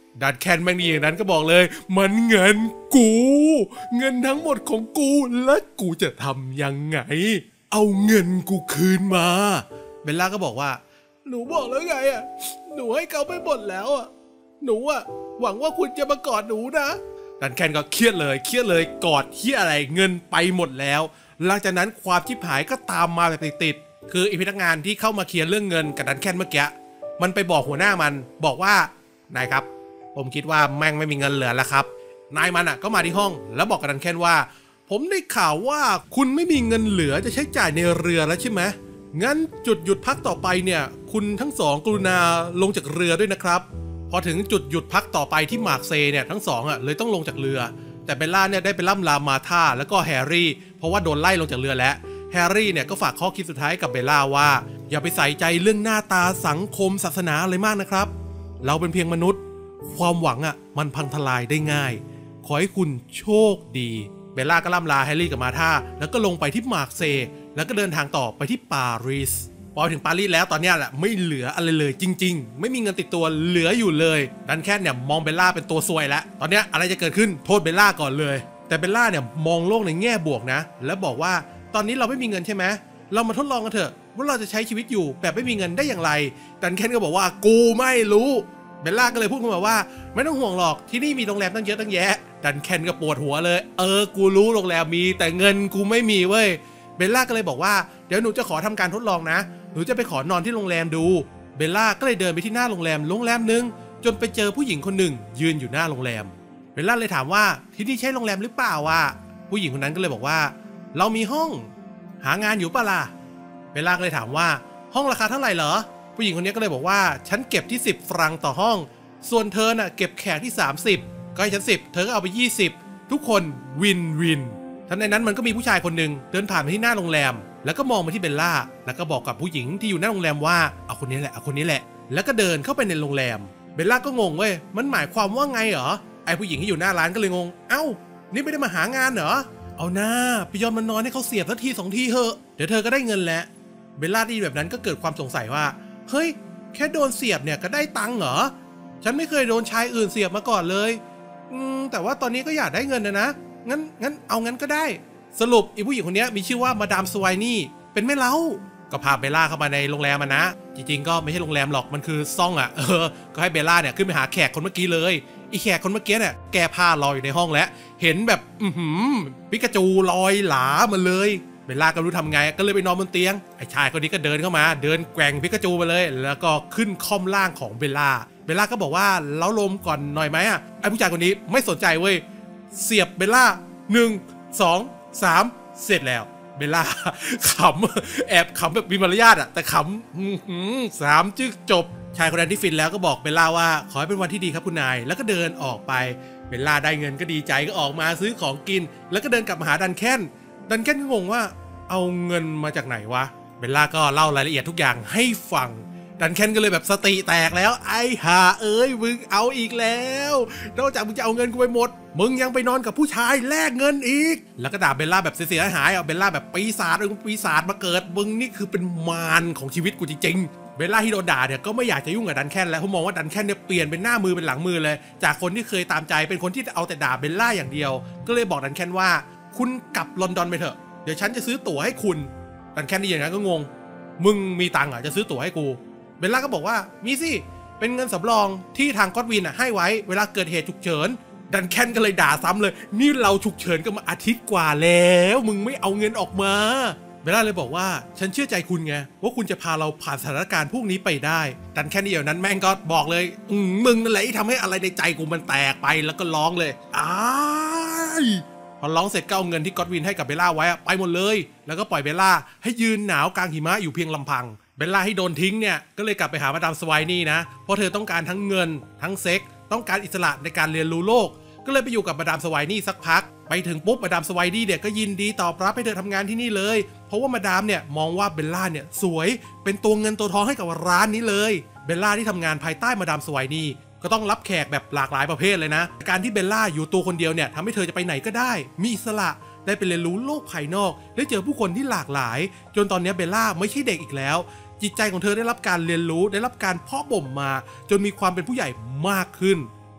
ดันแคนแม่งดีอย่างนั้นก็บอกเลยมันเงินกูเงินทั้งหมดของกูและกูจะทำยังไงเอาเงินกูคืนมาเบลล่าก็บอกว่าหนูบอกแล้วไงอ่ะหนูให้เขาไปหมดแล้วอ่ะหนูอ่ะหวังว่าคุณจะมากอดหนูนะดันแคนก็เครียดเลยเครียดเลยกอดเฮียอะไรเงินไปหมดแล้วหลังจากนั้นความชิบหายก็ตามมาแบบติดๆคืออีพนักงานที่เข้ามาเคลียร์เรื่องเงินกับดันแคนเมื่อกี้มันไปบอกหัวหน้ามันบอกว่านายครับผมคิดว่าแม่งไม่มีเงินเหลือแล้วครับนายมันอ่ะก็มาที่ห้องแล้วบอกกับดันแคนว่าผมได้ข่าวว่าคุณไม่มีเงินเหลือจะใช้จ่ายในเรือแล้วใช่ไหมงั้นจุดหยุดพักต่อไปเนี่ยคุณทั้งสองกรุณาลงจากเรือด้วยนะครับพอถึงจุดหยุดพักต่อไปที่มาร์กเซเนี่ยทั้งสองอ่ะเลยต้องลงจากเรือแต่เบลล่าเนี่ยได้ไปล่ำลามาธาแล้วก็แฮร์รี่เพราะว่าโดนไล่ลงจากเรือแล้วแฮร์รี่เนี่ยก็ฝากข้อคิดสุดท้ายกับเบลล่าว่าอย่าไปใส่ใจเรื่องหน้าตาสังคมศาสนาอะไรมากนะครับเราเป็นเพียงมนุษย์ความหวังอ่ะมันพังทลายได้ง่ายขอให้คุณโชคดีเบลล่าก็ล่ำลาแฮร์รี่กับมาธาแล้วก็ลงไปที่มาร์กเซแล้วก็เดินทางต่อไปที่ปารีสพอถึงปารีสแล้วตอนนี้แหละไม่เหลืออะไรเลยจริงๆไม่มีเงินติดตัวเหลืออยู่เลยดันแค่เนี่ยมองเบลล่าเป็นตัวซวยแล้วตอนนี้อะไรจะเกิดขึ้นโทษเบลล่าก่อนเลยแต่เบลล่าเนี่ยมองโลกในแง่บวกนะแล้วบอกว่าตอนนี้เราไม่มีเงินใช่ไหมเรามาทดลองกันเถอะว่าเราจะใช้ชีวิตอยู่แบบไม่มีเงินได้อย่างไรดันแคนก็บอกว่ากูไม่รู้เบลล่าก็เลยพูดขึ้นมาว่าไม่ต้องห่วงหรอกที่นี่มีโรงแรมตั้งเยอะตั้งแยะดันแคนก็ปวดหัวเลยเออกูรู้โรงแรมมีแต่เงินกูไม่มีเว้ยเบลล่าก็เลยบอกว่าเดี๋ยวหนูจะขอทำการทดลองนะหนูจะไปขอนอนที่โรงแรมดูเบลล่าก็เลยเดินไปที่หน้าโรงแรมโรงแรมนึงจนไปเจอผู้หญิงคนหนึ่งยืนอยู่หน้าโรงแรมเบลล่าเลยถามว่าที่นี่ใช่โรงแรมหรือเปล่าวะผู้หญิงคนนั้นก็เลยบอกว่าเรามีห้องหางานอยู่ป่ะล่ะเบลล่าก็เลยถามว่าห้องราคาเท่าไหร่เหรอผู้หญิงคนนี้ก็เลยบอกว่าฉันเก็บที่สิบฟรังต่อห้องส่วนเธอน่ะเก็บแขกที่สามสิบก็ให้ฉันสิบเธอก็เอาไปยี่สิบทุกคนวินวินทันในนั้นมันก็มีผู้ชายคนหนึ่งเดินผ่านไปที่หน้าโรงแรมแล้วก็มองมาที่เบลล่าแล้วก็บอกกับผู้หญิงที่อยู่หน้าโรงแรมว่าเอาคนนี้แหละเอาคนนี้แหละแล้วก็เดินเข้าไปในโรงแรมเบลล่าก็งงเว้ยมันหมายความว่าไงเหรอไอผู้หญิงที่อยู่หน้าร้านก็เลยงงเอ้านี่ไม่ได้มาหางานเหรอเอาหน้าไปยอมมันนอนให้เขาเสียบสักทีสองทีเถอะเดี๋ยวเธอก็ได้เงินแล้วเบลล่าที่แบบนั้นก็เกิดความสงสัยว่าเฮ้ยแค่โดนเสียบเนี่ยก็ได้ตังค์เหรอฉันไม่เคยโดนชายอื่นเสียบมาก่อนเลยอืมแต่ว่าตอนนี้ก็อยากได้เงินนะนะงั้นงั้นเอางั้นก็ได้สรุปอีผู้หญิงคนนี้มีชื่อว่ามาดามสไวนี่เป็นแม่เล้าก็พาเบลล่าเข้ามาในโรงแรมมันนะจริงๆก็ไม่ใช่โรงแรมหรอกมันคือซ่องอ่ะเออก็ให้เบลล่าเนี่ยขึ้นไปหาแขกคนเมื่อกี้เลยอีแขกคนเมื่อกี้เนี่ยแกผ้ารออยู่ในห้องแล้วเห็นแบบอือหือปิกาจูลอยหลามาเลยเบลล่าก็รู้ทำไงก็เลยไปนอนบนเตียงไอ้ชายคนนี้ก็เดินเข้ามาเดินแกว่งปิกาจูไปเลยแล้วก็ขึ้นค่อมล่างของเบลล่าเบลล่าก็บอกว่าเล้าลมก่อนหน่อยไหมอ่ะไอ้ผู้ชายคนนี้ไม่สนใจเว้ยเสียบเบลล่าหนึ่งสองสามเสร็จแล้วเบลล่าขำแอบขำแบบมีมารยาทอ่ะแต่ขำสามจึ๊กจบชายคนนั้นที่ฟินแล้วก็บอกเบลล่าว่าขอให้เป็นวันที่ดีครับคุณนายแล้วก็เดินออกไปเบลล่าได้เงินก็ดีใจก็ออกมาซื้อของกินแล้วก็เดินกลับมาหาดันแคนดันแคนก็งงว่าเอาเงินมาจากไหนวะเบลล่าก็เล่ารายละเอียดทุกอย่างให้ฟังดันแคนก็เลยแบบสติแตกแล้วไอ้ห่าเอ้ยมึงเอาอีกแล้วนอกจากมึงจะเอาเงินกูไปหมดมึงยังไปนอนกับผู้ชายแลกเงินอีกแล้วก็ด่าเบลล่าแบบเสียหายเอาเบลล่าแบบปีศาจเออปีศาจมาเกิดมึงนี่คือเป็นมารของชีวิตกูจริงๆเบลล่าที่โดนด่าเนี่ยก็ไม่อยากจะยุ่งกับดันแคนแล้วเขามองว่าดันแคนเนี่ยเปลี่ยนเป็นหน้ามือเป็นหลังมือเลยจากคนที่เคยตามใจเป็นคนที่เอาแต่ด่าเบลล่าอย่างเดียวก็เลยบอกดันแคนว่าคุณกลับลอนดอนไปเถอะเดี๋ยวฉันจะซื้อตั๋วให้คุณดันแคนนี่อย่างนั้นก็งงมึงมีตังค์อ่ะจะซื้อตั๋วให้กูเบลล่าก็บอกว่ามีสิเป็นเงินสำรองที่ทางก็อดวินอ่ะให้ไว้เวลาเกิดเหตุฉุกเฉินดันแคนก็เลยด่าซ้ำเลยนี่เราฉุกเฉินกันมาอาทิตย์กว่าแล้วมึงไม่เอาเงินออกมาเบลล่าเลยบอกว่าฉันเชื่อใจคุณไงว่าคุณจะพาเราผ่านสถานการณ์พวกนี้ไปได้ดันแคนเดียวนั้นแม่งก็บอกเลยมึงนั่นแหละที่ทำให้อะไรในใจกูมันแตกไปแล้วก็ร้องเลยอ้ายพอร้องเสร็จก็เอาเงินที่ก็อดวินให้กับเบลล่าไว้ไปหมดเลยแล้วก็ปล่อยเบลล่าให้ยืนหนาวกลางหิมะอยู่เพียงลำพังเบลล่าให้โดนทิ้งเนี่ยก็เลยกลับไปหามาดามสไวนี่นะเพราะเธอต้องการทั้งเงินทั้งเซ็กต้องการอิสระในการเรียนรู้โลกก็เลยไปอยู่กับมาดามสไวนี่สักพักไปถึงปุ๊บมาดามสไวนี่เนี่ยก็ยินดีตอบรับให้เธอทำงานที่นี่เลยเพราะว่ามาดามเนี่ยมองว่าเบลล่าเนี่ยสวยเป็นตัวเงินตัวทองให้กับร้านนี้เลยเบลล่าที่ทำงานภายใต้มาดามสไวนี่ก็ต้องรับแขกแบบหลากหลายประเภทเลยนะการที่เบลล่าอยู่ตัวคนเดียวเนี่ยทำให้เธอจะไปไหนก็ได้มีอิสระได้ไปเรียนรู้โลกภายนอกได้เจอผู้คนที่หลากหลายจนตอนนี้เบลล่าไม่ใช่เด็กอีกแล้วจิตใจของเธอได้รับการเรียนรู้ได้รับการเพาะบ่มมาจนมีความเป็นผู้ใหญ่มากขึ้น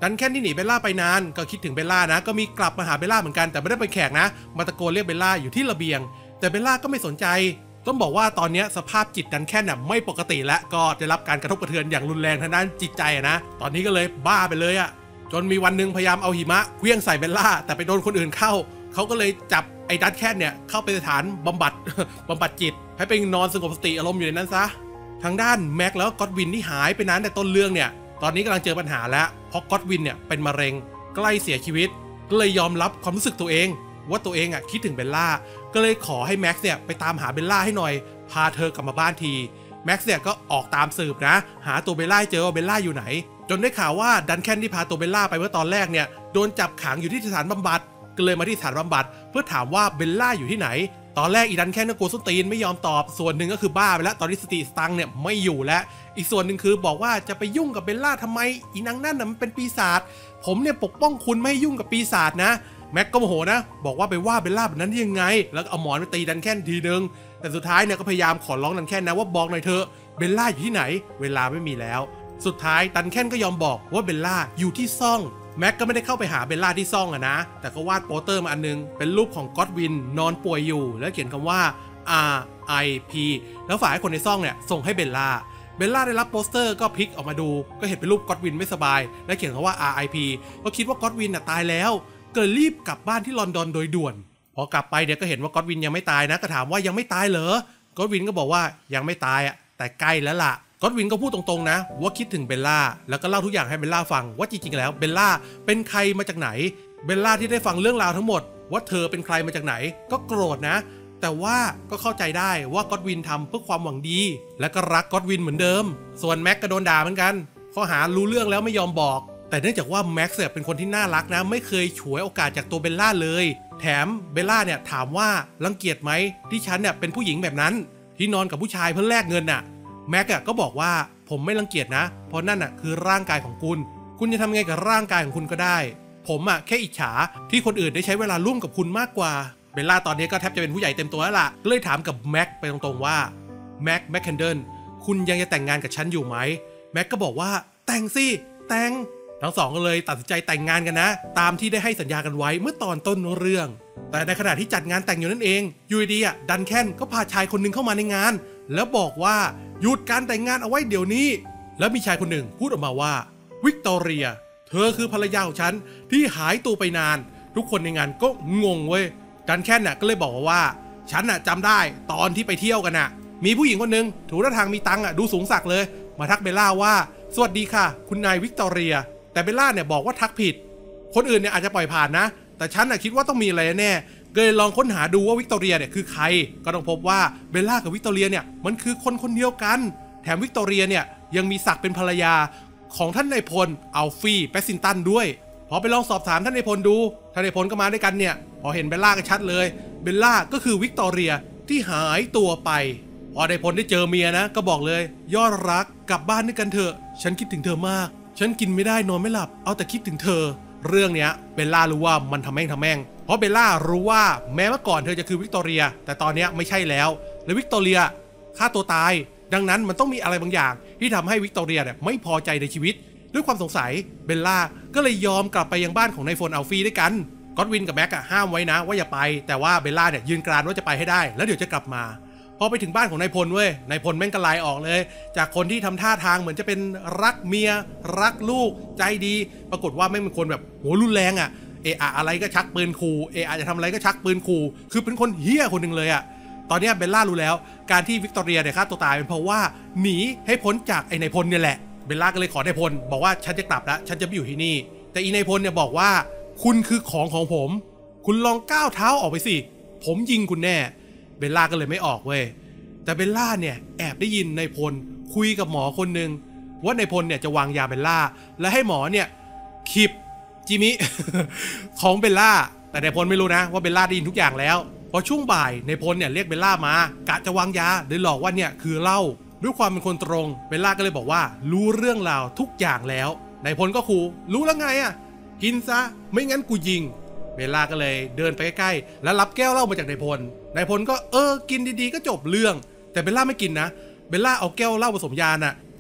ดันแค่นที่หนีเบลล่าไปนานก็คิดถึงเบลล่านะก็มีกลับมาหาเบลล่าเหมือนกันแต่ไม่ได้เป็นแขกนะมาตะโกนเรียกเบลล่าอยู่ที่ระเบียงแต่เบลล่าก็ไม่สนใจต้องบอกว่าตอนนี้สภาพจิตดันแค่นน่ะไม่ปกติและก็ได้รับการกระทบกระเทือนอย่างรุนแรงทางด้านจิตใจนะตอนนี้ก็เลยบ้าไปเลยอะจนมีวันหนึ่งพยายามเอาหิมะเคลื่องใส่เบลล่าแต่ไปโดนคนอื่นเข้าเขาก็เลยจับไอ้ดันแค่นเนี่ยเข้าไปสถานบำบัด บำบัดจิตให้ไปนอนสงบสติอารมณ์อยู่ในนั้นซะทางด้านแม็กแล้วก็ก็อดวินที่หายไปนานแต่ต้นเรื่องเนี่ยตอนนี้กำลังเจอปัญหาแล้วเพราะก็อดวินเนี่ยเป็นมะเร็งใกล้เสียชีวิตก็เลยยอมรับความรู้สึกตัวเองว่าตัวเองอ่ะคิดถึงเบลล่าก็เลยขอให้แม็กซ์เนี่ยไปตามหาเบลล่าให้หน่อยพาเธอกลับมาบ้านทีแม็กซ์เนี่ยก็ออกตามสืบนะหาตัวเบลล่าเจอว่าเบลล่าอยู่ไหนจนได้ข่าวว่าดันแคนที่พาตัวเบลล่าไปเมื่อตอนแรกเนี่ยโดนจับขังอยู่ที่สถานบำบัดก็เลยมาที่สถานบำบัดเพื่อถามว่าเบลล่าอยู่ที่ไหนตอนแรกอีดันแคนก็กลัวส้นตีนไม่ยอมตอบส่วนหนึ่งก็คือบ้าไปแล้วตอนนี้สติสตังเนี่ยไม่อยู่แล้วอีกส่วนหนึ่งคือบอกว่าจะไปยุ่งกับเบลล่าทำไมอีนางนั่นน่ะมันเป็นปีศาจผมเนี่ยปกป้องคุณไม่ให้ยุ่งกับปีศาจนะแม็กก็โมโหนะบอกว่าไปว่าเบลล่าแบบนั้นได้ยังไงแล้วเอาหมอนไปตีดันแคนทีนึงแต่สุดท้ายเนี่ยก็พยายามขอร้องดันแคนนะว่าบอกหน่อยเถอะเบลล่าอยู่ที่ไหนเวลาไม่มีแล้วสุดท้ายดันแคนก็ยอมบอกว่าเบลล่าอยู่ที่ซ่องแม็กก็ไม่ได้เข้าไปหาเบลล่าที่ซ่องอะนะแต่ก็วาดโปสเตอร์มาอันนึงเป็นรูปของก็อดวินนอนป่วยอยู่แล้วเขียนคำว่า อาร์ ไอ พี แล้วฝากให้คนในซ่องเนี่ยส่งให้เบลล่าเบลล่าได้รับโปสเตอร์ก็พลิกออกมาดูก็เห็นเป็นรูปก็อดวินไม่สบายและเขียนคำว่า อาร์ ไอ พี ก็คิดว่าก็อดวินน่ะตายแล้วก็รีบกลับบ้านที่ลอนดอนโดยด่วนพอกลับไปเดี๋ยวก็เห็นว่าก็อดวินยังไม่ตายนะก็ถามว่ายังไม่ตายเหรอก็อดวินก็บอกว่ายังไม่ตายอะแต่ใกล้แล้วล่ะก็อดวินก็พูดตรงๆนะว่าคิดถึงเบลล่าแล้วก็เล่าทุกอย่างให้เบลล่าฟังว่าจริงๆแล้วเบลล่าเป็นใครมาจากไหนเบลล่าที่ได้ฟังเรื่องราวทั้งหมดว่าเธอเป็นใครมาจากไหนก็โกรธนะแต่ว่าก็เข้าใจได้ว่าก็อดวินทำเพื่อความหวังดีและก็รักก็อดวินเหมือนเดิมส่วนแม็กก็โดนด่าเหมือนกันข้อหารู้เรื่องแล้วไม่ยอมบอกแต่เนื่องจากว่าแม็กซ์เนี่ยเป็นคนที่น่ารักนะไม่เคยฉวยโอกาสจากตัวเบลล่าเลยแถมเบลล่าเนี่ยถามว่ารังเกียจไหมที่ฉันเนี่ยเป็นผู้หญิงแบบนั้นที่นอนกับผู้ชายเพื่อแลกเงินน่ะแม็กก็บอกว่าผมไม่รังเกียจนะเพราะนั่นน่ะคือร่างกายของคุณคุณจะทำไงกับร่างกายของคุณก็ได้ผมอ่ะแค่อิจฉาที่คนอื่นได้ใช้เวลาร่วมกับคุณมากกว่าเบลล่าตอนนี้ก็แทบจะเป็นผู้ใหญ่เต็มตัวแล้วล่ะก็เลยถามกับแม็กไปตรงๆว่าแม็กแม็กเคนเดิลคุณยังจะแต่งงานกับฉันอยู่ไหมแม็กก็บอกว่าแต่งสิแต่งทั้งสองก็เลยตัดสินใจแต่งงานกันนะตามที่ได้ให้สัญญากันไว้เมื่อตอนต้นเรื่องแต่ในขณะที่จัดงานแต่งอยู่นั่นเองอยู่ดีอ่ะดันแคนก็พาชายคนหนึ่งเข้ามาในงานแล้วบอกว่าหยุดการแต่งงานเอาไว้เดี๋ยวนี้แล้วมีชายคนหนึ่งพูดออกมาว่าวิกตอเรียเธอคือภรรยาของฉันที่หายตัวไปนานทุกคนในงานก็งงเว้ยดันแคนน่ะก็เลยบอกว่าฉันน่ะจำได้ตอนที่ไปเที่ยวกันน่ะมีผู้หญิงคนหนึ่งถูท่าทางมีตังค์อ่ะดูสูงสักเลยมาทักเบลล่าว่าสวัสดีค่ะคุณนายวิกตอเรียแต่เบลล่าเนี่ยบอกว่าทักผิดคนอื่นเนี่ยอาจจะปล่อยผ่านนะแต่ฉันน่ะคิดว่าต้องมีอะไรแน่ก็เลยลองค้นหาดูว่าวิกตอเรียเนี่ยคือใครก็ต้องพบว่าเบลล่ากับวิกตอเรียเนี่ยมันคือคนคนเดียวกันแถมวิกตอเรียเนี่ยยังมีศักดิ์เป็นภรรยาของท่านนายพลอัลฟี่แปซินตันด้วยพอไปลองสอบถามท่านนายพลดูท่านนายพลก็มาด้วยกันเนี่ยพอเห็นเบลล่าก็ชัดเลยเบลล่าก็คือวิกตอเรียที่หายตัวไปพอนายพลได้เจอเมียนะก็บอกเลยยอดรักกลับบ้านด้วยกันเถอะฉันคิดถึงเธอมากฉันกินไม่ได้นอนไม่หลับเอาแต่คิดถึงเธอเรื่องเนี้ยเบลล่ารู้ว่ามันทำแม่งทำแม่งเพราะเบลล่ารู้ว่าแม้เมื่อก่อนเธอจะคือวิกตอเรียแต่ตอนนี้ไม่ใช่แล้วและวิกตอเรียฆ่าตัวตายดังนั้นมันต้องมีอะไรบางอย่างที่ทำให้วิกตอเรียเนี่ยไม่พอใจในชีวิตด้วยความสงสัยเบลล่าก็เลยยอมกลับไปยังบ้านของนายพลอัลฟี่ด้วยกันก็อดวินกับแม็กอะห้ามไว้นะว่าอย่าไปแต่ว่าเบลล่าเนี่ยยืนกรานว่าจะไปให้ได้แล้วเดี๋ยวจะกลับมาพอไปถึงบ้านของนายพลเว้ยนายพลแม่งกระไลออกเลยจากคนที่ทำท่าทางเหมือนจะเป็นรักเมียรักลูกใจดีปรากฏว่าแม่งเป็นคนแบบโหรุนแรงอะเอะอะไรก็ชักปืนขู่เอะจะทำอะไรก็ชักปืนขู่คือเป็นคนเฮี้ยคนหนึ่งเลยอะตอนนี้เบลล่ารู้แล้วการที่วิกตอเรียเนี่ยฆ่าตัวตายเป็นเพราะว่าหนีให้พ้นจากไอ้นายพลเนี่ยแหละเบลล่าก็เลยขอนายพลบอกว่าฉันจะกลับแล้วฉันจะไม่อยู่ที่นี่แต่อีนายพลเนี่ยบอกว่าคุณคือของของผมคุณลองก้าวเท้าออกไปสิผมยิงคุณแน่เบลล่าก็เลยไม่ออกเว้ยแต่เบลล่าเนี่ยแอบได้ยินนายพลคุยกับหมอคนหนึ่งว่านายพลเนี่ยจะวางยาเบลล่าและให้หมอเนี่ยขีบจิมิ ของเบลล่าแต่นายพลไม่รู้นะว่าเบลล่าได้ยินทุกอย่างแล้วพอช่วงบ่ายนายพลเนี่ยเรียกเบลล่ามากะจะวางยาโดยหลอกว่าเนี่ยคือเหล้าด้วยความเป็นคนตรงเบลล่าก็เลยบอกว่ารู้เรื่องราวทุกอย่างแล้วนายพลก็ขู่รู้แล้วไงอ่ะกินซะไม่งั้นกูยิงเบลล่าก็เลยเดินไปใกล้ๆแล้วรับแก้วเหล้ามาจากนายพลนายพลก็เออกินดีๆก็จบเรื่องแต่เบลล่าไม่กินนะเบลล่าเอาแก้วเหล้าผสมยาน่ะ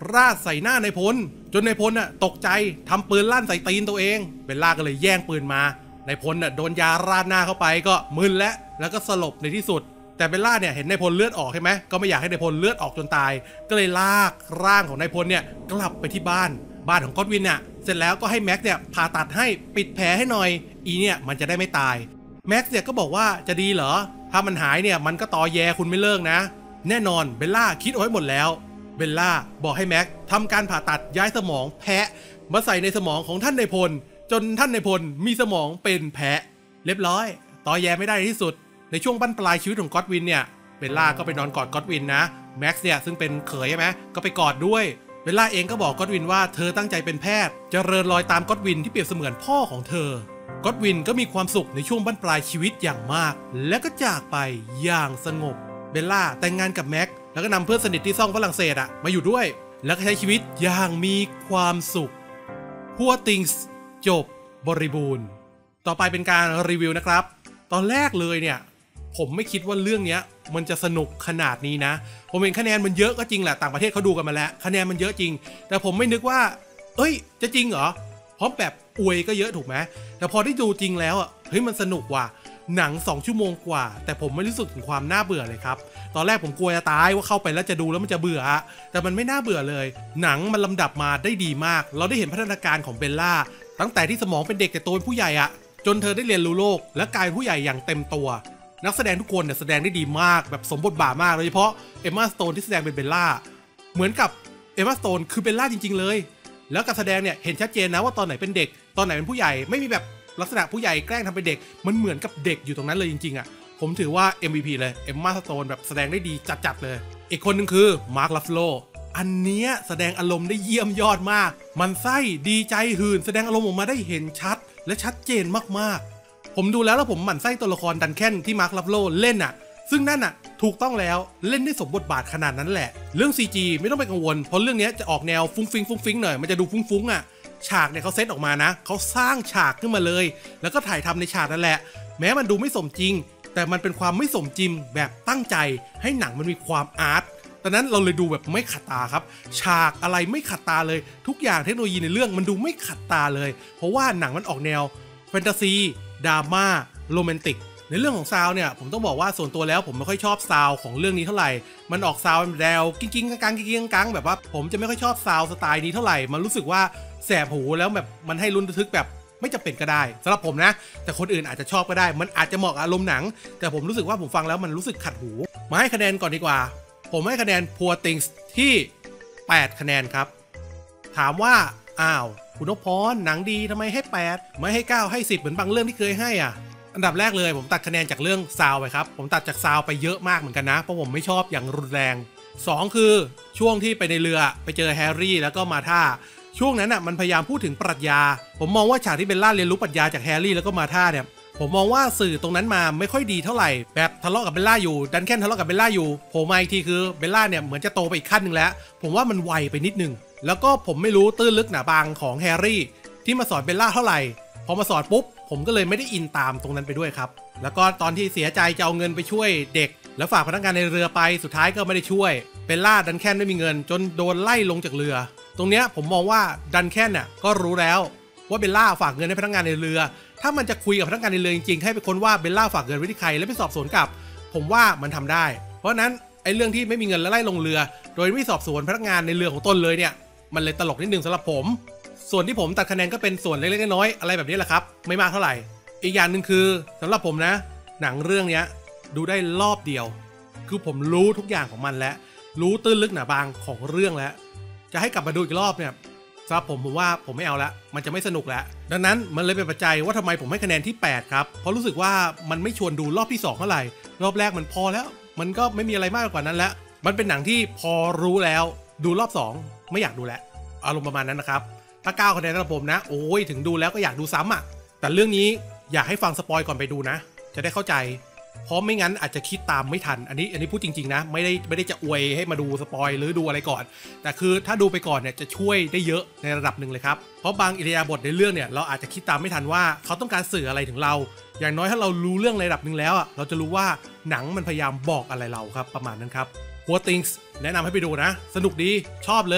ราดใส่หน้านายพลจนนายพลน่ะตกใจทำปืนลั่นใส่ตีนตัวเองเบลล่าก็เลยแย่งปืนมานายพลน่ะโดนยาราดหน้าเข้าไปก็มึนและแล้วก็สลบในที่สุดแต่เบลล่าเนี่ยเห็นนายพลเลือดออกใช่ไหมก็ไม่อยากให้นายพลเลือดออกจนตายก็เลยลากร่างของนายพลเนี่ยกลับไปที่บ้านบ้านของก็อดวินเนี่ยเสร็จแล้วก็ให้แม็กเนี่ยผ่าตัดให้ปิดแผลให้หน่อยอีเนี่ยมันจะได้ไม่ตายแม็กเนี่ยก็บอกว่าจะดีเหรอถ้ามันหายเนี่ยมันก็ตอแยคุณไม่เลิกนะแน่นอนเบลล่าคิดเอาไว้หมดแล้วเบลล่าบอกให้แม็กทำการผ่าตัดย้ายสมองแพะมาใส่ในสมองของท่านนายพลจนท่านนายพลมีสมองเป็นแพะเรียบร้อยตอแยไม่ได้ที่สุดในช่วงบั้นปลายชีวิตของก็อดวินเนี่ยเบลล่าก็ไปนอนกอดก็อดวินนะแม็กซ์เนี่ยซึ่งเป็นเขยใช่ไหมก็ไปกอดด้วยเบลล่าเองก็บอกก็อดวินว่าเธอตั้งใจเป็นแพทย์เจริญรอยตามก็อดวินที่เปรียบเสมือนพ่อของเธอก็อดวินก็มีความสุขในช่วงบั้นปลายชีวิตอย่างมากและก็จากไปอย่างสงบเบลล่าแต่งงานกับแม็กแล้วก็นำเพื่อนสนิทที่ซ่องฝรั่งเศสอะมาอยู่ด้วยแล้วก็ใช้ชีวิตอย่างมีความสุขพัวติงส์จบบริบูรณ์ต่อไปเป็นการรีวิวนะครับตอนแรกเลยเนี่ยผมไม่คิดว่าเรื่องนี้มันจะสนุกขนาดนี้นะผมเห็นคะแนนมันเยอะก็จริงแหละต่างประเทศเขาดูกันมาแล้วคะแนนมันเยอะจริงแต่ผมไม่นึกว่าเอ้ยจะจริงเหรอเพราะแบบอวยก็เยอะถูกไหมแต่พอได้ดูจริงแล้วอ่ะเฮ้ยมันสนุกว่ะหนังสองชั่วโมงกว่าแต่ผมไม่รู้สึกถึงความน่าเบื่อเลยครับตอนแรกผมกลัวจะตายว่าเข้าไปแล้วจะดูแล้วมันจะเบื่อแต่มันไม่น่าเบื่อเลยหนังมันลำดับมาได้ดีมากเราได้เห็นพัฒนาการของเบลล่าตั้งแต่ที่สมองเป็นเด็กแต่โตเป็นผู้ใหญ่อะจนเธอได้เรียนรู้โลกและกลายเป็นผู้ใหญ่อย่างเต็มตัวนักแสดงทุกคนเนี่ยแสดงได้ดีมากแบบสมบทบาทมากโดยเฉพาะเอมมาสโตนที่แสดงเป็นเบลล่าเหมือนกับเอมมาสโตนคือเบลล่าจริงๆเลยแล้วการแสดงเนี่ยเห็นชัดเจนนะว่าตอนไหนเป็นเด็กตอนไหนเป็นผู้ใหญ่ไม่มีแบบลักษณะผู้ใหญ่แกล้งทำเป็นเด็กมันเหมือนกับเด็กอยู่ตรงนั้นเลยจริงๆอ่ะผมถือว่า เอ็ม วี พี เลยเอมมาสโตนแบบแสดงได้ดีจัดๆเลยอีกคนนึงคือมาร์ค ลัฟโลอันเนี้ยแสดงอารมณ์ได้เยี่ยมยอดมากมันไส้ดีใจหื่นแสดงอารมณ์ออกมาได้เห็นชัดและชัดเจนมากๆผมดูแล้วแล้วผมหมั่นไส้ตัวละครดันแคนที่มาร์ค ลัฟโลเล่นอ่ะซึ่งนั่นอ่ะถูกต้องแล้วเล่นได้สมบทบาทขนาดนั้นแหละเรื่อง ซี จี ไม่ต้องไปกังวลเพราะเรื่องนี้จะออกแนวฟุ้งฟิ้งฟุ้งฟิ้งหน่อยมันจะดูฟุ้งฟุ้งอ่ะฉากเนี่ยเขาเซตออกมานะเขาสร้างฉากขึ้นมาเลยแล้วก็ถ่ายทำในฉากนั่นแหละแม้มันดูไม่สมจริงแต่มันเป็นความไม่สมจริงแบบตั้งใจให้หนังมันมีความอาร์ตตอนนั้นเราเลยดูแบบไม่ขัดตาครับฉากอะไรไม่ขัดตาเลยทุกอย่างเทคโนโลยีในเรื่องมันดูไม่ขัดตาเลยเพราะว่าหนังมันออกแนวแฟนตาซีดราม่าโรแมนติกในเรื่องของซาวเนี่ยผมต้องบอกว่าส่วนตัวแล้วผมไม่ค่อยชอบซาวของเรื่องนี้เท่าไหร่มันออกซาวแนวกิ้งกิ้งกังกิ้งกิ้งกังแบบว่าผมจะไม่ค่อยชอบซาวสไตล์นี้เท่าไหร่มันรู้สึกว่าแสบหูแล้วแบบมันให้ลุ้นระทึกแบบไม่จำเป็นก็ได้สำหรับผมนะแต่คนอื่นอาจจะชอบก็ได้มันอาจจะเหมาะกับอารมณ์หนังแต่ผมรู้สึกว่าผมฟังแล้วมันรู้สึกขัดหูมาให้คะแนนก่อนดีกว่าผมให้คะแนน Poor Things ที่แปดคะแนนครับถามว่าอ้าวคุณนพพรหนังดีทำไมให้แปดไม่ให้เก้าให้สิบเหมือนบางเรื่องที่เคยให้อ่ะอันดับแรกเลยผมตัดคะแนนจากเรื่องซาวไปครับผมตัดจากซาวไปเยอะมากเหมือนกันนะเพราะผมไม่ชอบอย่างรุนแรงสองคือช่วงที่ไปในเรือไปเจอแฮร์รี่แล้วก็มาธาช่วงนั้นอ่ะมันพยายามพูดถึงปรัชญาผมมองว่าฉากที่เบลล่าเรียนรู้ปรัชญาจากแฮร์รี่แล้วก็มาธาเนี่ยผมมองว่าสื่อตรงนั้นมาไม่ค่อยดีเท่าไหร่แบบทะเลาะกับเบลล่าอยู่ดันแคนทะเลาะกับเบลล่าอยู่ผมมาอีกทีคือเบลล่าเนี่ยเหมือนจะโตไปอีกขั้นหนึ่งแล้วผมว่ามันไวไปนิดนึงแล้วก็ผมไม่รู้ตื้นลึกหนาบางของแฮร์รี่ที่มาสอนเบลล่าเท่าไหร่พอมาสอนปุ๊บผมก็เลยไม่ได้อินตามตรงนั้นไปด้วยครับแล้วก็ตอนที่เสียใจจะเอาเงินไปช่วยเด็กแล้วฝากพนักงานในเรือไปสุดท้ายก็ไม่ได้ช่วยเบลล่าดันแคนไม่มีเงินจนโดนไล่ลงจากเรือตรงเนี้ยผมมองว่าดันแคนน่ะก็รู้แล้วว่าเบลล่าฝากเงินให้พนักงานในเรือถ้ามันจะคุยกับพนักงานในเรือจริงๆให้เป็นคนว่าเบลล่าฝากเงินไว้ที่ใครแล้วไปสอบสวนกลับผมว่ามันทำได้เพราะนั้นไอ้เรื่องที่ไม่มีเงินแล้วไล่ลงเรือโดยไม่สอบสวนพนักงานในเรือของตนเลยเนี่ยมันเลยตลกนิดนึงสำหรับผมส่วนที่ผมตัดคะแนนก็เป็นส่วนเล็กๆน้อยๆอะไรแบบนี้แหละครับไม่มากเท่าไหร่อีกอย่างหนึ่งคือสำหรับผมนะหนังเรื่องนี้ดูได้รอบเดียวคือผมรู้ทุกอย่างของมันแล้วรู้ตื้นลึกหนาบางของเรื่องแล้วจะให้กลับมาดูอีกรอบเนี่ยสำหรับผมผมว่าผมไม่เอาละมันจะไม่สนุกแล้วดังนั้นมันเลยเป็นปัจจัยว่าทำไมผมให้คะแนนที่แปดครับเพราะรู้สึกว่ามันไม่ชวนดูรอบที่สองเท่าไหร่รอบแรกมันพอแล้วมันก็ไม่มีอะไรมากกว่านั้นแล้วมันเป็นหนังที่พอรู้แล้วดูรอบสองไม่อยากดูแล้วอารมณ์ประมาณนั้นนะครับถ้าเก้าคะแนนสำหรับผมนะโอ้ยถึงดูแล้วก็อยากดูซ้ำอ่ะแต่เรื่องนี้อยากให้ฟังสปอยก่อนไปดูนะจะได้เข้าใจเพราะไม่งั้นอาจจะคิดตามไม่ทันอันนี้อันนี้พูดจริงๆนะไม่ได้ไม่ได้จะอวยให้มาดูสปอยหรือดูอะไรก่อนแต่คือถ้าดูไปก่อนเนี่ยจะช่วยได้เยอะในระดับหนึ่งเลยครับเพราะบางอิริยาบถในเรื่องเนี่ยเราอาจจะคิดตามไม่ทันว่าเขาต้องการสื่ออะไรถึงเราอย่างน้อยถ้าเรารู้เรื่องในระดับหนึ่งแล้วอ่ะเราจะรู้ว่าหนังมันพยายามบอกอะไรเราครับประมาณนั้นครับ Poor Things แนะนำให้ไปดูนะสนุกดีชอบเลย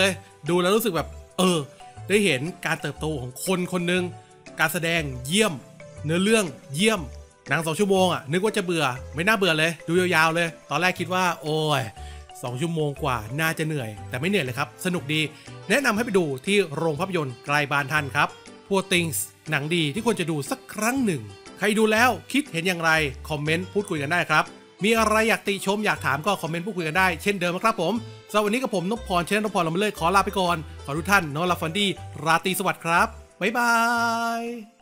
ดูแล้วรู้สึกแบบเออได้เห็นการเติบโตของคนคนหนึ่งการแสดงเยี่ยมเนื้อเรื่องเยี่ยมหนังสองชั่วโมงอ่ะนึกว่าจะเบื่อไม่น่าเบื่อเลยดูยาวๆเลยตอนแรกคิดว่าโอ้ยสองชั่วโมงกว่าน่าจะเหนื่อยแต่ไม่เหนื่อยเลยครับสนุกดีแนะนำให้ไปดูที่โรงภาพยนตร์ใกล้บ้านท่านครับ Poor Things หนังดีที่ควรจะดูสักครั้งหนึ่งใครดูแล้วคิดเห็นอย่างไรคอมเมนต์พูดคุยกันได้ครับมีอะไรอยากติชมอยากถามก็คอมเมนต์พูดคุยกันได้เช่นเดิมครับผมสำหรับวันนี้กับผมนพพรเชนนพพรเรามาเลยขอลาไปก่อนขอทุกท่านนอนหลับฝันดีราตรีสวัสดิ์ครับบ๊ายบาย